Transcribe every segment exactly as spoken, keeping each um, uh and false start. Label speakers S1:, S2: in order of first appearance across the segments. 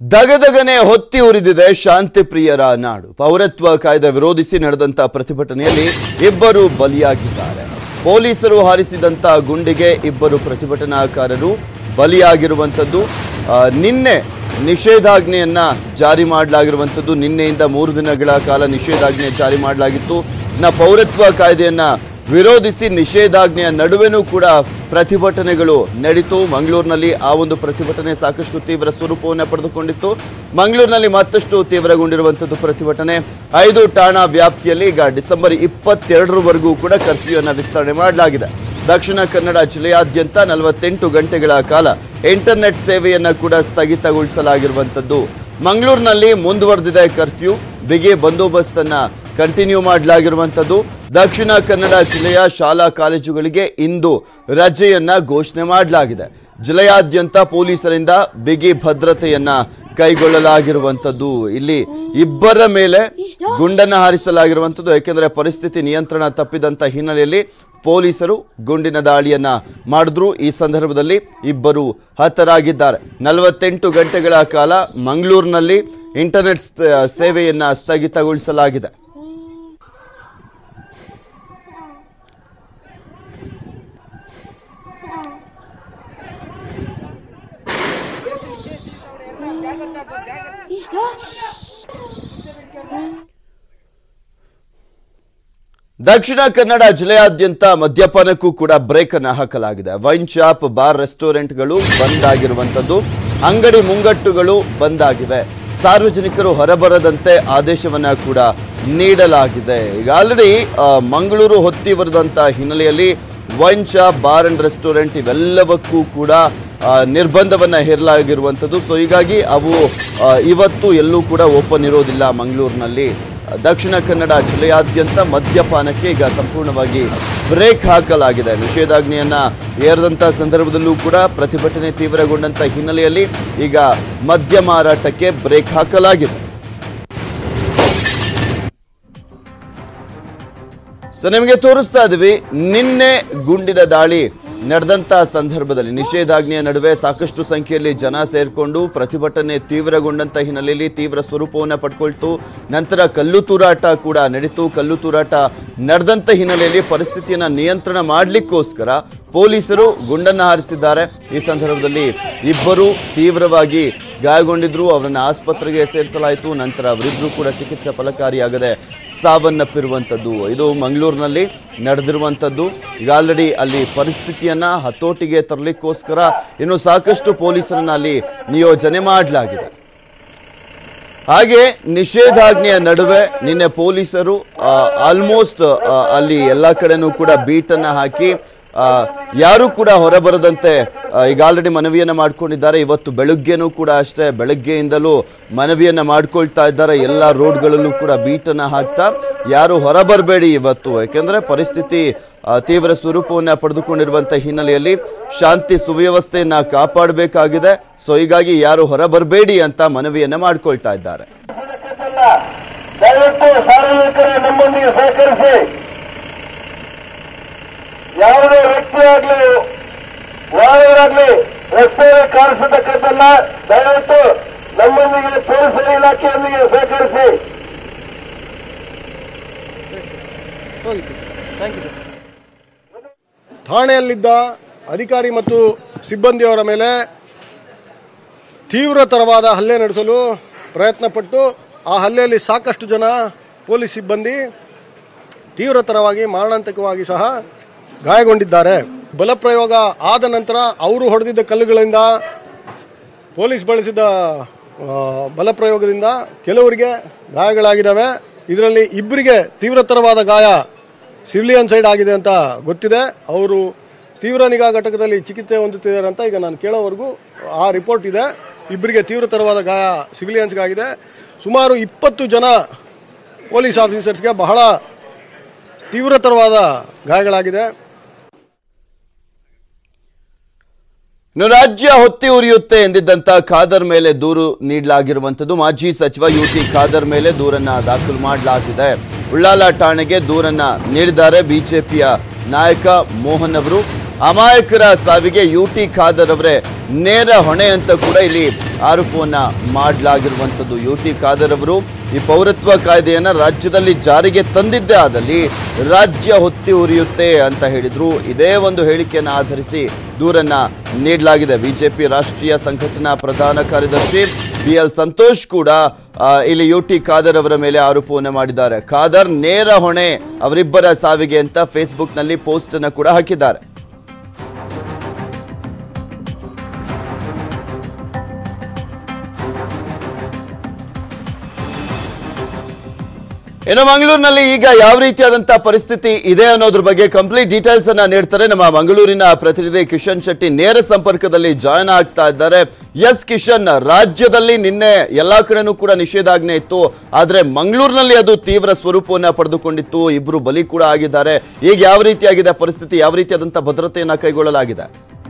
S1: ದಗದಗನೆ ಹೊತ್ತಿ ಉರಿದಿದೆ ಶಾಂತಿ ಪ್ರಿಯರ ನಾಡು. ಪೌರತ್ವ ಕಾಯ್ದೆ ವಿರೋಧಿಸಿ ನಡೆದಂತ ಪ್ರತಿಭಟನೆಯಲ್ಲಿ ಇಬ್ಬರು ಬಲಿಯಾಗಿದ್ದಾರೆ. ಪೊಲೀಸರು ಹಾರಿಸಿದಂತ ಗುಂಡಿಗೆ ಇಬ್ಬರು ಪ್ರತಿಭಟನಾಕಾರರು ಬಲಿಯಾಗಿರುವಂತದ್ದು. ನಿನ್ನೆ ನಿಷೇಧಾಜ್ಞೆಯನ್ನ ಜಾರಿ ಮಾಡಲಾಗಿರುವಂತದ್ದು. ನಿನ್ನೆಯಿಂದ ಮೂರು ದಿನಗಳ ಕಾಲ ನಿಷೇಧಾಜ್ಞೆ ಜಾರಿ ಮಾಡಲಾಗಿತ್ತು. ನ ಪೌರತ್ವ ಕಾಯ್ದೆಯನ್ನ ವಿರೋಧಿಸಿ ನಿಷೇಧಾಜ್ಞೆಯ ನಡುವೆನೂ ಕೂಡ ಪ್ರತಿಭಟನೆಗಳು ನಡೆಯಿತು. ಮಂಗಳೂರಿನಲ್ಲಿ ಆ ಒಂದು ಪ್ರತಿಭಟನೆ ಸಾಕಷ್ಟು ತೀವ್ರ ಸ್ವರೂಪವನ್ನು ಪಡೆದುಕೊಂಡಿತ್ತು. ಮಂಗಳೂರಿನಲ್ಲಿ ಮತ್ತಷ್ಟು ತೀವ್ರಗೊಂಡಿರುವಂಥದ್ದು ಪ್ರತಿಭಟನೆ. ಐದು ಠಾಣಾ ವ್ಯಾಪ್ತಿಯಲ್ಲಿ ಈಗ ಡಿಸೆಂಬರ್ ಇಪ್ಪತ್ತೆರಡರವರೆಗೂ ಕೂಡ ಕರ್ಫ್ಯೂವನ್ನು ವಿಸ್ತರಣೆ ಮಾಡಲಾಗಿದೆ. ದಕ್ಷಿಣ ಕನ್ನಡ ಜಿಲ್ಲೆಯಾದ್ಯಂತ ನಲವತ್ತೆಂಟು ಗಂಟೆಗಳ ಕಾಲ ಇಂಟರ್ನೆಟ್ ಸೇವೆಯನ್ನು ಕೂಡ ಸ್ಥಗಿತಗೊಳಿಸಲಾಗಿರುವಂಥದ್ದು. ಮಂಗಳೂರಿನಲ್ಲಿ ಮುಂದುವರೆದಿದೆ ಕರ್ಫ್ಯೂ. ಬಿಗಿ ಬಂದೋಬಸ್ತನ್ನು ಕಂಟಿನ್ಯೂ ಮಾಡಲಾಗಿರುವಂಥದ್ದು. ದಕ್ಷಿಣ ಕನ್ನಡ ಜಿಲ್ಲೆಯ ಶಾಲಾ ಕಾಲೇಜುಗಳಿಗೆ ಇಂದು ರಜೆಯನ್ನ ಘೋಷಣೆ ಮಾಡಲಾಗಿದೆ. ಜಿಲ್ಲೆಯಾದ್ಯಂತ ಪೊಲೀಸರಿಂದ ಬಿಗಿ ಭದ್ರತೆಯನ್ನ ಕೈಗೊಳ್ಳಲಾಗಿರುವಂಥದ್ದು. ಇಲ್ಲಿ ಇಬ್ಬರ ಮೇಲೆ ಗುಂಡನ್ನು ಹಾರಿಸಲಾಗಿರುವಂಥದ್ದು. ಯಾಕೆಂದರೆ ಪರಿಸ್ಥಿತಿ ನಿಯಂತ್ರಣ ತಪ್ಪಿದಂತ ಹಿನ್ನೆಲೆಯಲ್ಲಿ ಪೊಲೀಸರು ಗುಂಡಿನ ದಾಳಿಯನ್ನ ಮಾಡಿದ್ರು. ಈ ಸಂದರ್ಭದಲ್ಲಿ ಇಬ್ಬರು ಹತರಾಗಿದ್ದಾರೆ. ನಲವತ್ತೆಂಟು ಗಂಟೆಗಳ ಕಾಲ ಮಂಗಳೂರಿನಲ್ಲಿ ಇಂಟರ್ನೆಟ್ ಸೇವೆಯನ್ನ ಸ್ಥಗಿತಗೊಳಿಸಲಾಗಿದೆ. ದಕ್ಷಿಣ ಕನ್ನಡ ಜಿಲ್ಲೆಯಾದ್ಯಂತ ಮದ್ಯಪಾನಕ್ಕೂ ಕೂಡ ಬ್ರೇಕ್ ಅನ್ನು ಹಾಕಲಾಗಿದೆ. ವೈನ್ ಶಾಪ್, ಬಾರ್, ರೆಸ್ಟೋರೆಂಟ್ಗಳು ಬಂದ್ ಆಗಿರುವಂತದ್ದು. ಅಂಗಡಿ ಮುಂಗಟ್ಟುಗಳು ಬಂದ್ ಆಗಿವೆ. ಸಾರ್ವಜನಿಕರು ಹೊರಬರದಂತೆ ಆದೇಶವನ್ನ ಕೂಡ ನೀಡಲಾಗಿದೆ. ಈಗ ಆಲ್ರೆಡಿ ಮಂಗಳೂರು ಹೊತ್ತಿ ಬರೆದಂತ ಹಿನ್ನೆಲೆಯಲ್ಲಿ wine shop, bar and restaurant ಇವೆಲ್ಲವಕ್ಕೂ ಕೂಡ ನಿರ್ಬಂಧವನ್ನ ಹೇರಲಾಗಿರುವಂಥದ್ದು. ಸೊ ಹೀಗಾಗಿ ಅವು ಇವತ್ತು ಎಲ್ಲೂ ಕೂಡ ಓಪನ್ ಇರೋದಿಲ್ಲ ಮಂಗಳೂರಿನಲ್ಲಿ. ದಕ್ಷಿಣ ಕನ್ನಡ ಜಿಲ್ಲೆಯಾದ್ಯಂತ ಮದ್ಯಪಾನಕ್ಕೆ ಈಗ ಸಂಪೂರ್ಣವಾಗಿ ಬ್ರೇಕ್ ಹಾಕಲಾಗಿದೆ. ನಿಷೇಧಾಜ್ಞೆಯನ್ನ ಏರಿದಂಥ ಸಂದರ್ಭದಲ್ಲೂ ಕೂಡ ಪ್ರತಿಭಟನೆ ತೀವ್ರಗೊಂಡಂತ ಹಿನ್ನೆಲೆಯಲ್ಲಿ ಈಗ ಮದ್ಯ ಮಾರಾಟಕ್ಕೆ ಬ್ರೇಕ್ ಹಾಕಲಾಗಿದೆ. ಸೊ ನಿಮಗೆ ತೋರಿಸ್ತಾ ಇದ್ವಿ, ನಿನ್ನೆ ಗುಂಡಿನ ದಾಳಿ ನಡೆದಂತ ಸಂದರ್ಭದಲ್ಲಿ ನಿಷೇಧಾಜ್ಞೆಯ ನಡುವೆ ಸಾಕಷ್ಟು ಸಂಖ್ಯೆಯಲ್ಲಿ ಜನ ಸೇರ್ಕೊಂಡು ಪ್ರತಿಭಟನೆ ತೀವ್ರಗೊಂಡಂತ ಹಿನ್ನೆಲೆಯಲ್ಲಿ ತೀವ್ರ ಸ್ವರೂಪವನ್ನು ಪಡ್ಕೊಳ್ತು. ನಂತರ ಕಲ್ಲು ತೂರಾಟ ಕೂಡ ನಡೀತು. ಕಲ್ಲು ತೂರಾಟ ನಡೆದಂತ ಹಿನ್ನೆಲೆಯಲ್ಲಿ ಪರಿಸ್ಥಿತಿಯನ್ನ ನಿಯಂತ್ರಣ ಮಾಡಲಿಕ್ಕೋಸ್ಕರ ಪೊಲೀಸರು ಗುಂಡನ್ನು ಹಾರಿಸಿದ್ದಾರೆ. ಈ ಸಂದರ್ಭದಲ್ಲಿ ಇಬ್ಬರು ತೀವ್ರವಾಗಿ ಗಾಯಗೊಂಡಿದ್ರು. ಅವರನ್ನು ಆಸ್ಪತ್ರೆಗೆ ಸೇರಿಸಲಾಯಿತು. ನಂತರ ಅವರಿಬ್ಬರು ಕೂಡ ಚಿಕಿತ್ಸೆ ಫಲಕಾರಿಯಾಗದೆ ಸಾವನ್ನಪ್ಪಿರುವಂಥದ್ದು. ಇದು ಮಂಗಳೂರಿನಲ್ಲಿ ನಡೆದಿರುವಂಥದ್ದು. ಈಗ ಆಲ್ರೆಡಿ ಅಲ್ಲಿ ಪರಿಸ್ಥಿತಿಯನ್ನ ಹತೋಟಿಗೆ ತರಲಿಕ್ಕೋಸ್ಕರ ಇನ್ನು ಸಾಕಷ್ಟು ಪೊಲೀಸರನ್ನ ಅಲ್ಲಿ ನಿಯೋಜನೆ ಮಾಡಲಾಗಿದೆ. ಹಾಗೆ ನಿಷೇಧಾಜ್ಞೆಯ ನಡುವೆ ನಿನ್ನೆ ಪೊಲೀಸರು ಆಲ್ಮೋಸ್ಟ್ ಅಲ್ಲಿ ಎಲ್ಲ ಕಡೆನೂ ಕೂಡ ಬೀಟನ್ನು ಹಾಕಿ ಯಾರು ಕೂಡ ಹೊರಬರದಂತೆ ಈಗ ಆಲ್ರೆಡಿ ಮನವಿಯನ್ನ ಮಾಡ್ಕೊಂಡಿದ್ದಾರೆ. ಇವತ್ತು ಬೆಳಗ್ಗೆನೂ ಕೂಡ ಅಷ್ಟೇ, ಬೆಳಗ್ಗೆಯಿಂದಲೂ ಮನವಿಯನ್ನ ಮಾಡ್ಕೊಳ್ತಾ ಇದ್ದಾರೆ. ಎಲ್ಲ ರೋಡ್ಗಳಲ್ಲೂ ಕೂಡ ಬೀಟನ್ನ ಹಾಕ್ತಾ ಯಾರು ಹೊರಬರಬೇಡಿ ಇವತ್ತು, ಯಾಕೆಂದ್ರೆ ಪರಿಸ್ಥಿತಿ ತೀವ್ರ ಸ್ವರೂಪವನ್ನ ಪಡೆದುಕೊಂಡಿರುವಂತ ಹಿನ್ನೆಲೆಯಲ್ಲಿ ಶಾಂತಿ ಸುವ್ಯವಸ್ಥೆಯನ್ನ ಕಾಪಾಡಬೇಕಾಗಿದೆ. ಸೊ ಹೀಗಾಗಿ ಯಾರು ಹೊರಬರಬೇಡಿ ಅಂತ ಮನವಿಯನ್ನ ಮಾಡ್ಕೊಳ್ತಾ ಇದ್ದಾರೆ.
S2: ನಮ್ಮೊಂದಿಗೆ ಸಹಕರಿಸಿ, ಯಾವುದೇ ವ್ಯಕ್ತಿ ಆಗ್ಲಿ ವಾಹನರಾಗ್ಲಿ ರಸ್ತೆಯಲ್ಲಿ ಕಾಣಿಸತಕ್ಕದ್ದಲ್ಲ. ದಯವಿಟ್ಟು ನಮ್ಮೊಂದಿಗೆ ಪೊಲೀಸರ ಇಲಾಖೆಯೊಂದಿಗೆ ಸಹಕರಿಸಿ.
S3: ಠಾಣೆಯಲ್ಲಿದ್ದ ಅಧಿಕಾರಿ ಮತ್ತು ಸಿಬ್ಬಂದಿಯವರ ಮೇಲೆ ತೀವ್ರತರವಾದ ಹಲ್ಲೆ ನಡೆಸಲು ಪ್ರಯತ್ನಪಟ್ಟು ಆ ಹಲ್ಲೆಯಲ್ಲಿ ಸಾಕಷ್ಟು ಜನ ಪೊಲೀಸ್ ಸಿಬ್ಬಂದಿ ತೀವ್ರತರವಾಗಿ ಮಾರಣಾಂತಿಕವಾಗಿ ಸಹ ಗಾಯಗೊಂಡಿದ್ದಾರೆ. ಬಲಪ್ರಯೋಗ ಆದ ನಂತರ ಅವರು ಹೊಡೆದಿದ್ದ ಕಲ್ಲುಗಳಿಂದ, ಪೊಲೀಸ್ ಬಳಸಿದ ಬಲಪ್ರಯೋಗದಿಂದ ಕೆಲವರಿಗೆ ಗಾಯಗಳಾಗಿದ್ದಾವೆ. ಇದರಲ್ಲಿ ಇಬ್ಬರಿಗೆ ತೀವ್ರತರವಾದ ಗಾಯ ಸಿವಿಲಿಯನ್ ಸೈಡ್ ಆಗಿದೆ ಅಂತ ಗೊತ್ತಿದೆ. ಅವರು ತೀವ್ರ ನಿಗಾ ಘಟಕದಲ್ಲಿ ಚಿಕಿತ್ಸೆ ಹೊಂದುತ್ತಿದ್ದಾರೆ ಅಂತ ಈಗ ನಾನು ಕೇಳೋವರೆಗೂ ಆ ರಿಪೋರ್ಟ್ ಇದೆ. ಇಬ್ಬರಿಗೆ ತೀವ್ರತರವಾದ ಗಾಯ ಸಿವಿಲಿಯನ್ಸ್ಗಾಗಿದೆ. ಸುಮಾರು ಇಪ್ಪತ್ತು ಜನ ಪೊಲೀಸ್ ಆಫೀಸರ್ಸ್ಗೆ ಬಹಳ ತೀವ್ರತರವಾದ ಗಾಯಗಳಾಗಿದೆ.
S1: ಇನ್ನು ರಾಜ್ಯ ಹೊತ್ತಿ ಉರಿಯುತ್ತೆ ಎಂದಿದ್ದಂತ ಖಾದರ್ ಮೇಲೆ ದೂರು ನೀಡಲಾಗಿರುವಂಥದ್ದು. ಮಾಜಿ ಸಚಿವ ಯು ಟಿ ಖಾದರ್ ಮೇಲೆ ದೂರನ್ನ ದಾಖಲು ಮಾಡಲಾಗಿದೆ. ಉಳ್ಳಾಲ ಠಾಣೆಗೆ ದೂರನ್ನ ನೀಡಿದ್ದಾರೆ ಬಿಜೆಪಿಯ ನಾಯಕ ಮೋಹನ್ ಅವರು. ಅಮಾಯಕರ ಸಾವಿಗೆ ಯುಟಿ ಖಾದರ್ ಅವರೇ ನೇರ ಹೊಣೆ ಅಂತ ಕೂಡ ಇಲ್ಲಿ ಆರೋಪವನ್ನ ಮಾಡಲಾಗಿರುವಂಥದ್ದು. ಯುಟಿ ಖಾದರ್ ಅವರು ಈ ಪೌರತ್ವ ಕಾಯ್ದೆಯನ್ನ ರಾಜ್ಯದಲ್ಲಿ ಜಾರಿಗೆ ತಂದಿದ್ದೇ ಆದಲ್ಲಿ ರಾಜ್ಯ ಹೊತ್ತಿ ಉರಿಯುತ್ತೆ ಅಂತ ಹೇಳಿದ್ರು. ಇದೇ ಒಂದು ಹೇಳಿಕೆಯನ್ನು ಆಧರಿಸಿ ದೂರನ್ನ ನೀಡಲಾಗಿದೆ. ಬಿಜೆಪಿ ರಾಷ್ಟ್ರೀಯ ಸಂಘಟನಾ ಪ್ರಧಾನ ಕಾರ್ಯದರ್ಶಿ ಬಿ ಎಲ್ ಸಂತೋಷ್ ಕೂಡ ಇಲ್ಲಿ ಯುಟಿ ಖಾದರ್ ಅವರ ಮೇಲೆ ಆರೋಪವನ್ನು ಮಾಡಿದ್ದಾರೆ. ಖಾದರ್ ನೇರ ಹೊಣೆ ಅವರಿಬ್ಬರ ಸಾವಿಗೆ ಅಂತ ಫೇಸ್ಬುಕ್ ನಲ್ಲಿ ಪೋಸ್ಟ್ ಅನ್ನು ಕೂಡ ಹಾಕಿದ್ದಾರೆ. ಇನ್ನು ಮಂಗಳೂರಿನಲ್ಲಿ ಈಗ ಯಾವ ರೀತಿಯಾದಂತಹ ಪರಿಸ್ಥಿತಿ ಇದೆ ಅನ್ನೋದ್ರ ಬಗ್ಗೆ ಕಂಪ್ಲೀಟ್ ಡೀಟೇಲ್ಸ್ ಅನ್ನ ನೀಡ್ತಾರೆ ನಮ್ಮ ಮಂಗಳೂರಿನ ಪ್ರತಿನಿಧಿ ಕಿಶನ್ ಶೆಟ್ಟಿ. ನೇರ ಸಂಪರ್ಕದಲ್ಲಿ ಜಾಯ್ನ್ ಆಗ್ತಾ ಇದ್ದಾರೆ. ಎಸ್ ಕಿಶನ್, ರಾಜ್ಯದಲ್ಲಿ ನಿನ್ನೆ ಎಲ್ಲಾ ಕಡೆನೂ ಕೂಡ ನಿಷೇಧಾಜ್ಞೆ ಇತ್ತು, ಆದ್ರೆ ಮಂಗಳೂರಿನಲ್ಲಿ ಅದು ತೀವ್ರ ಸ್ವರೂಪವನ್ನ ಪಡೆದುಕೊಂಡಿತ್ತು. ಇಬ್ರು ಬಲಿ ಕೂಡ ಆಗಿದ್ದಾರೆ. ಈಗ ಯಾವ ರೀತಿಯಾಗಿದೆ ಪರಿಸ್ಥಿತಿ, ಯಾವ ರೀತಿಯಾದಂತಹ ಭದ್ರತೆಯನ್ನ ಕೈಗೊಳ್ಳಲಾಗಿದೆ?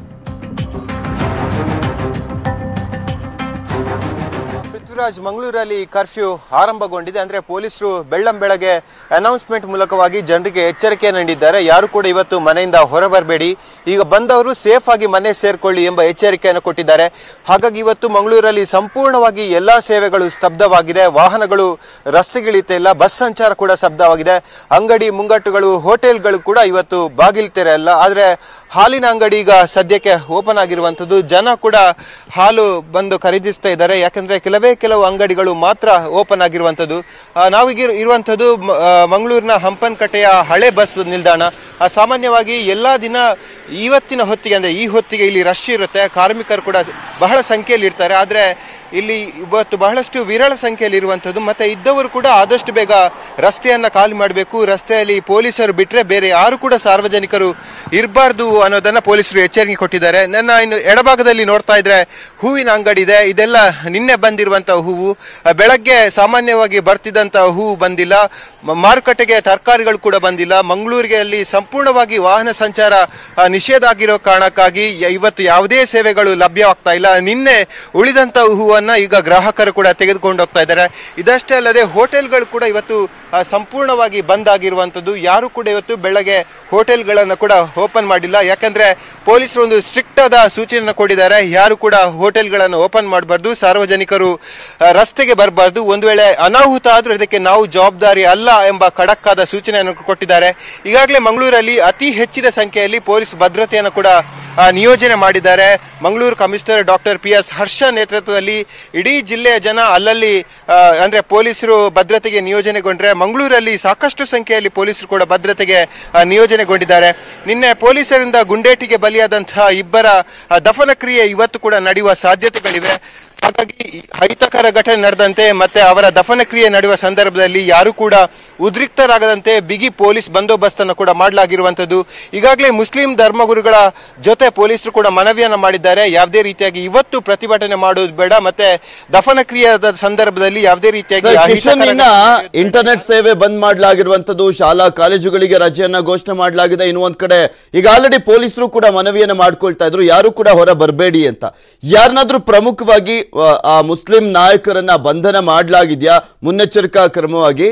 S4: ಪೃಥ್ವಿರಾಜ್, ಮಂಗಳೂರಲ್ಲಿ ಕರ್ಫ್ಯೂ ಆರಂಭಗೊಂಡಿದೆ. ಅಂದ್ರೆ ಪೊಲೀಸರು ಬೆಳ್ಳಂ ಬೆಳಗ್ಗೆ ಅನೌನ್ಸ್ಮೆಂಟ್ ಮೂಲಕವಾಗಿ ಜನರಿಗೆ ಎಚ್ಚರಿಕೆಯನ್ನು ನೀಡಿದ್ದಾರೆ. ಯಾರು ಕೂಡ ಇವತ್ತು ಮನೆಯಿಂದ ಹೊರಬರಬೇಡಿ, ಈಗ ಬಂದವರು ಸೇಫ್ ಆಗಿ ಮನೆ ಸೇರ್ಕೊಳ್ಳಿ ಎಂಬ ಎಚ್ಚರಿಕೆಯನ್ನು ಕೊಟ್ಟಿದ್ದಾರೆ. ಹಾಗಾಗಿ ಇವತ್ತು ಮಂಗಳೂರಲ್ಲಿ ಸಂಪೂರ್ಣವಾಗಿ ಎಲ್ಲಾ ಸೇವೆಗಳು ಸ್ತಬ್ಧವಾಗಿದೆ. ವಾಹನಗಳು ರಸ್ತೆಗಿಳಿತಾ ಇಲ್ಲ, ಬಸ್ ಸಂಚಾರ ಕೂಡ ಸ್ತಬ್ಧವಾಗಿದೆ. ಅಂಗಡಿ ಮುಂಗಟ್ಟುಗಳು, ಹೋಟೆಲ್ಗಳು ಕೂಡ ಇವತ್ತು ಬಾಗಿಲು ತೆರೆಯಲ್ಲ. ಆದ್ರೆ ಹಾಲಿನ ಅಂಗಡಿ ಈಗ ಸದ್ಯಕ್ಕೆ ಓಪನ್ ಆಗಿರುವಂತದ್ದು. ಜನ ಕೂಡ ಹಾಲು ಬಂದು ಖರೀದಿಸ್ತಾ ಇದ್ದಾರೆ, ಯಾಕಂದ್ರೆ ಕೆಲವೇ ಕೆಲವು ಅಂಗಡಿಗಳು ಮಾತ್ರ ಓಪನ್ ಆಗಿರುವಂತದ್ದು. ನಾವೀಗ ಇರುವಂತದ್ದು ಮಂಗಳೂರಿನ ಹಂಪನಕಟ್ಟೆಯ ಹಳೆ ಬಸ್ ನಿಲ್ದಾಣ. ಸಾಮಾನ್ಯವಾಗಿ ಎಲ್ಲಾ ದಿನ ಇವತ್ತಿನ ಹೊತ್ತಿಗೆ ಅಂದ್ರೆ ಈ ಹೊತ್ತಿಗೆ ಇಲ್ಲಿ ರಶ್ ಇರುತ್ತೆ, ಕಾರ್ಮಿಕರು ಕೂಡ ಬಹಳ ಸಂಖ್ಯೆಯಲ್ಲಿ ಇರ್ತಾರೆ. ಆದ್ರೆ ಇಲ್ಲಿ ಇವತ್ತು ಬಹಳಷ್ಟು ವಿರಳ ಸಂಖ್ಯೆಯಲ್ಲಿ ಇರುವಂತದ್ದು. ಮತ್ತೆ ಇದ್ದವರು ಕೂಡ ಆದಷ್ಟು ಬೇಗ ರಸ್ತೆಯನ್ನ ಖಾಲಿ ಮಾಡಬೇಕು. ರಸ್ತೆಯಲ್ಲಿ ಪೊಲೀಸರು ಬಿಟ್ರೆ ಬೇರೆ ಯಾರು ಕೂಡ ಸಾರ್ವಜನಿಕರು ಇರಬಾರ್ದು ಅನ್ನೋದನ್ನ ಪೊಲೀಸರು ಎಚ್ಚರಿಕೆ ಕೊಟ್ಟಿದ್ದಾರೆ. ನನ್ನ ಇನ್ನು ಎಡಭಾಗದಲ್ಲಿ ನೋಡ್ತಾ ಇದ್ರೆ ಹೂವಿನ ಅಂಗಡಿ ಇದೆ. ಇದೆಲ್ಲ ನಿನ್ನೆ ಬಂದಿರುವಂತಹ ಹೂವು. ಬೆಳಗ್ಗೆ ಸಾಮಾನ್ಯವಾಗಿ ಬರ್ತಿದ್ದಂತಹ ಹೂವು ಬಂದಿಲ್ಲ. ಮಾರುಕಟ್ಟೆಗೆ ತರಕಾರಿಗಳು ಕೂಡ ಬಂದಿಲ್ಲ. ಮಂಗಳೂರಿಗೆ ಅಲ್ಲಿ ಸಂಪೂರ್ಣವಾಗಿ ವಾಹನ ಸಂಚಾರ ನಿಷೇಧ ಆಗಿರೋ ಕಾರಣಕ್ಕಾಗಿ ಇವತ್ತು ಯಾವುದೇ ಸೇವೆಗಳು ಲಭ್ಯವಾಗ್ತಾ ಇಲ್ಲ. ನಿನ್ನೆ ಉಳಿದಂತ ಹೂವನ್ನ ಈಗ ಗ್ರಾಹಕರು ಕೂಡ ತೆಗೆದುಕೊಂಡು ಹೋಗ್ತಾ ಇದ್ದಾರೆ. ಇದಷ್ಟೇ ಅಲ್ಲದೆ ಹೋಟೆಲ್ಗಳು ಕೂಡ ಇವತ್ತು ಸಂಪೂರ್ಣವಾಗಿ ಬಂದ್ ಆಗಿರುವಂತದ್ದು. ಯಾರು ಕೂಡ ಇವತ್ತು ಬೆಳಗ್ಗೆ ಹೋಟೆಲ್ಗಳನ್ನು ಕೂಡ ಓಪನ್ ಮಾಡಿಲ್ಲ, ಯಾಕಂದ್ರೆ ಪೊಲೀಸರು ಒಂದು ಸ್ಟ್ರಿಕ್ಟ್ ಆದ ಸೂಚನೆಯನ್ನು ಕೊಟ್ಟಿದ್ದಾರೆ. ಯಾರು ಕೂಡ ಹೋಟೆಲ್ಗಳನ್ನು ಓಪನ್ ಮಾಡಬಾರ್ದು, ಸಾರ್ವಜನಿಕರು ರಸ್ತೆಗೆ ಬರಬಾರ್ದು. ಒಂದು ವೇಳೆ ಅನಾಹುತ ಆದ್ರೂ ಇದಕ್ಕೆ ನಾವು ಜವಾಬ್ದಾರಿ ಅಲ್ಲ ಎಂಬ ಖಡಕ್ ಆದ ಸೂಚನೆಯನ್ನು ಕೊಟ್ಟಿದ್ದಾರೆ. ಈಗಾಗಲೇ ಮಂಗಳೂರಲ್ಲಿ ಅತಿ ಹೆಚ್ಚಿನ ಸಂಖ್ಯೆಯಲ್ಲಿ ಪೊಲೀಸ್ ಭದ್ರತೆಯನ್ನು ಕೂಡ ನಿಯೋಜನೆ ಮಾಡಿದ್ದಾರೆ. Mangaluru commissioner doctor P S Harsha ನೇತೃತ್ವದಲ್ಲಿ ಇಡೀ ಜಿಲ್ಲೆಯ ಜನ ಅಲ್ಲಲ್ಲಿ ಅಂದ್ರೆ ಪೊಲೀಸರು ಭದ್ರತೆಗೆ ನಿಯೋಜನೆಗೊಂಡ್ರೆ ಮಂಗಳೂರಲ್ಲಿ ಸಾಕಷ್ಟು ಸಂಖ್ಯೆಯಲ್ಲಿ ಪೊಲೀಸರು ಕೂಡ ಭದ್ರತೆಗೆ ನಿಯೋಜನೆಗೊಂಡಿದ್ದಾರೆ. ನಿನ್ನೆ ಪೊಲೀಸರಿಂದ ಗುಂಡೇಟಿಗೆ ಬಲಿಯಾದಂತಹ ಇಬ್ಬರ ದಫನ ಕ್ರಿಯೆ ಇವತ್ತು ಕೂಡ ನಡೆಯುವ ಸಾಧ್ಯತೆಗಳಿವೆ. ಹಾಗಾಗಿ ಅಹಿತಕರ ಘಟನೆ ನಡೆದಂತೆ ಮತ್ತೆ ಅವರ ದಫನ ಕ್ರಿಯೆ ನಡೆಯುವ ಸಂದರ್ಭದಲ್ಲಿ ಯಾರು ಕೂಡ ಉದ್ರಿಕ್ತರಾಗದಂತೆ ಬಿಗಿ ಪೊಲೀಸ್ ಬಂದೋಬಸ್ತ್ ಅನ್ನು ಕೂಡ ಮಾಡಲಾಗಿರುವಂತದ್ದು. ಈಗಾಗಲೇ ಮುಸ್ಲಿಂ ಧರ್ಮಗುರುಗಳ ಜೊತೆ ಪೊಲೀಸರು ಕೂಡ ಮನವಿಯನ್ನ ಮಾಡಿದ್ದಾರೆ. ಯಾವುದೇ ರೀತಿಯಾಗಿ ಇವತ್ತು ಪ್ರತಿಭಟನೆ ಮಾಡೋದು ಬೇಡ, ಮತ್ತೆ ದಫನ ಕ್ರಿಯೆಯ ಸಂದರ್ಭದಲ್ಲಿ ಯಾವುದೇ ರೀತಿಯಾಗಿ
S1: ಇಂಟರ್ನೆಟ್ ಸೇವೆ ಬಂದ್ ಮಾಡಲಾಗಿರುವಂತದ್ದು, ಶಾಲಾ ಕಾಲೇಜುಗಳಿಗೆ ರಜೆಯನ್ನ ಘೋಷಣೆ ಮಾಡಲಾಗಿದೆ. ಇನ್ನು ಒಂದ್ ಕಡೆ ಈಗ ಆಲ್ರೆಡಿ ಪೊಲೀಸರು ಕೂಡ ಮನವಿಯನ್ನ ಮಾಡ್ಕೊಳ್ತಾ ಇದ್ರು, ಯಾರು ಕೂಡ ಹೊರ ಬರಬೇಡಿ ಅಂತ. ಯಾರನ್ನಾದ್ರೂ ಪ್ರಮುಖವಾಗಿ ಆ ಮುಸ್ಲಿಂ ನಾಯಕರನ್ನ ಬಂಧನ ಮಾಡಲಾಗಿದೆಯಾ ಮುನ್ನೆಚ್ಚರಿಕಾ ಕ್ರಮವಾಗಿ?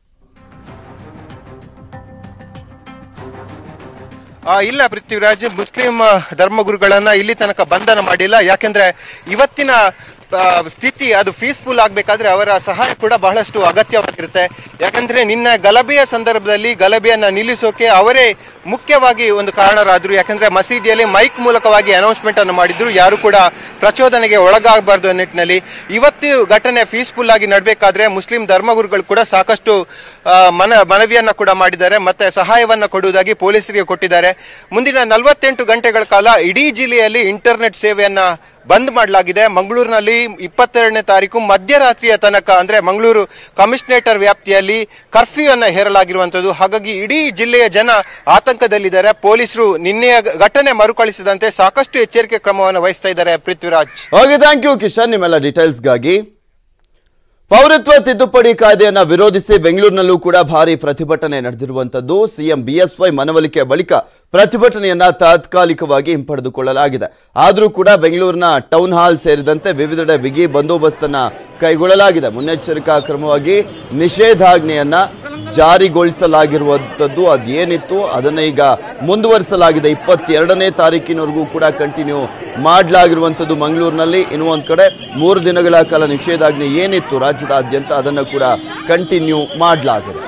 S4: ಇಲ್ಲ ಪೃಥ್ವಿರಾಜ್, ಮುಸ್ಲಿಂ ಧರ್ಮಗುರುಗಳನ್ನ ಇಲ್ಲಿ ತನಕ ಬಂಧನ ಮಾಡಿಲ್ಲ. ಯಾಕೆಂದ್ರೆ ಇವತ್ತಿನ ಸ್ಥಿತಿ ಅದು ಪೀಸ್ಫುಲ್ ಆಗಬೇಕಾದ್ರೆ ಅವರ ಸಹಾಯ ಕೂಡ ಬಹಳಷ್ಟು ಅಗತ್ಯವಾಗಿರುತ್ತೆ. ಯಾಕಂದ್ರೆ ನಿನ್ನ ಗಲಭೆಯ ಸಂದರ್ಭದಲ್ಲಿ ಗಲಭೆಯನ್ನ ನಿಲ್ಲಿಸೋಕೆ ಅವರೇ ಮುಖ್ಯವಾಗಿ ಒಂದು ಕಾರಣರಾದ್ರು. ಯಾಕಂದ್ರೆ ಮಸೀದಿಯಲ್ಲಿ ಮೈಕ್ ಮೂಲಕವಾಗಿ ಅನೌನ್ಸ್ಮೆಂಟ್ ಅನ್ನು ಮಾಡಿದ್ರು, ಯಾರು ಕೂಡ ಪ್ರಚೋದನೆಗೆ ಒಳಗಾಗಬಾರ್ದು ನಿಟ್ಟಿನಲ್ಲಿ. ಇವತ್ತು ಘಟನೆ ಪೀಸ್ಫುಲ್ ಆಗಿ ನಡಬೇಕಾದ್ರೆ ಮುಸ್ಲಿಂ ಧರ್ಮಗುರುಗಳು ಕೂಡ ಸಾಕಷ್ಟು ಮನ ಮನವಿಯನ್ನ ಕೂಡ ಮಾಡಿದ್ದಾರೆ, ಮತ್ತೆ ಸಹಾಯವನ್ನ ಕೊಡುವುದಾಗಿ ಪೊಲೀಸರಿಗೆ ಕೊಟ್ಟಿದ್ದಾರೆ. ಮುಂದಿನ ನಲವತ್ತೆಂಟು ಗಂಟೆಗಳ ಕಾಲ ಇಡೀ ಜಿಲ್ಲೆಯಲ್ಲಿ ಇಂಟರ್ನೆಟ್ ಸೇವೆಯನ್ನ ಬಂದ್ ಮಾಡಲಾಗಿದೆ. ಮಂಗಳೂರಿನಲ್ಲಿ ಇಪ್ಪತ್ತೆರಡನೇ ತಾರೀಕು ಮಧ್ಯರಾತ್ರಿಯ ತನಕ ಅಂದ್ರೆ ಮಂಗಳೂರು ಕಮಿಷನರೇಟರ್ ವ್ಯಾಪ್ತಿಯಲ್ಲಿ ಕರ್ಫ್ಯೂ ಅನ್ನ ಹೇರಲಾಗಿರುವಂತದ್ದು. ಹಾಗಾಗಿ ಇಡೀ ಜಿಲ್ಲೆಯ ಜನ ಆತಂಕದಲ್ಲಿದ್ದಾರೆ. ಪೊಲೀಸರು ನಿನ್ನೆಯ ಘಟನೆ ಮರುಕಳಿಸದಂತೆ ಸಾಕಷ್ಟು ಎಚ್ಚರಿಕೆ ಕ್ರಮವನ್ನು ವಹಿಸ್ತಾ ಇದ್ದಾರೆ. Prithviraj,
S1: okay, thank you Kishan ನಿಮ್ಮೆಲ್ಲ ಡೀಟೇಲ್ಸ್ಗಾಗಿ. ಪೌರತ್ವ ತಿದ್ದುಪಡಿ ಕಾಯ್ದೆಯನ್ನ ವಿರೋಧಿಸಿ ಬೆಂಗಳೂರಿನಲ್ಲೂ ಕೂಡ ಭಾರಿ ಪ್ರತಿಭಟನೆ ನಡೆದಿರುವಂತದ್ದು. ಸಿಎಂ ಬಿಎಸ್ವೈ ಮನವೊಲಿಕೆ ಬಳಿಕ ಪ್ರತಿಭಟನೆಯನ್ನ ತಾತ್ಕಾಲಿಕವಾಗಿ ಹಿಂಪಡೆದುಕೊಳ್ಳಲಾಗಿದೆ. ಆದರೂ ಕೂಡ ಬೆಂಗಳೂರಿನ ಟೌನ್ ಹಾಲ್ ಸೇರಿದಂತೆ ವಿವಿಧೆಡೆ ಬಿಗಿ ಬಂದೋಬಸ್ತನ್ನ ಕೈಗೊಳ್ಳಲಾಗಿದೆ. ಮುನ್ನೆಚ್ಚರಿಕಾ ಕ್ರಮವಾಗಿ ನಿಷೇಧಾಜ್ಞೆಯನ್ನ ಜಾರಿಗೊಳಿಸಲಾಗಿರುವಂಥದ್ದು ಅದೇನಿತ್ತು ಅದನ್ನ ಈಗ ಮುಂದುವರಿಸಲಾಗಿದೆ. ಇಪ್ಪತ್ತೆರಡನೇ ತಾರೀಕಿನವರೆಗೂ ಕೂಡ ಕಂಟಿನ್ಯೂ ಮಾಡಲಾಗಿರುವಂಥದ್ದು ಮಂಗಳೂರಿನಲ್ಲಿ. ಇನ್ನು ಒಂದು ಕಡೆ ಮೂರು ದಿನಗಳ ಕಾಲ ನಿಷೇಧಾಜ್ಞೆ ಏನಿತ್ತು ರಾಜ್ಯದಾದ್ಯಂತ ಅದನ್ನು ಕೂಡ ಕಂಟಿನ್ಯೂ ಮಾಡಲಾಗಿದೆ.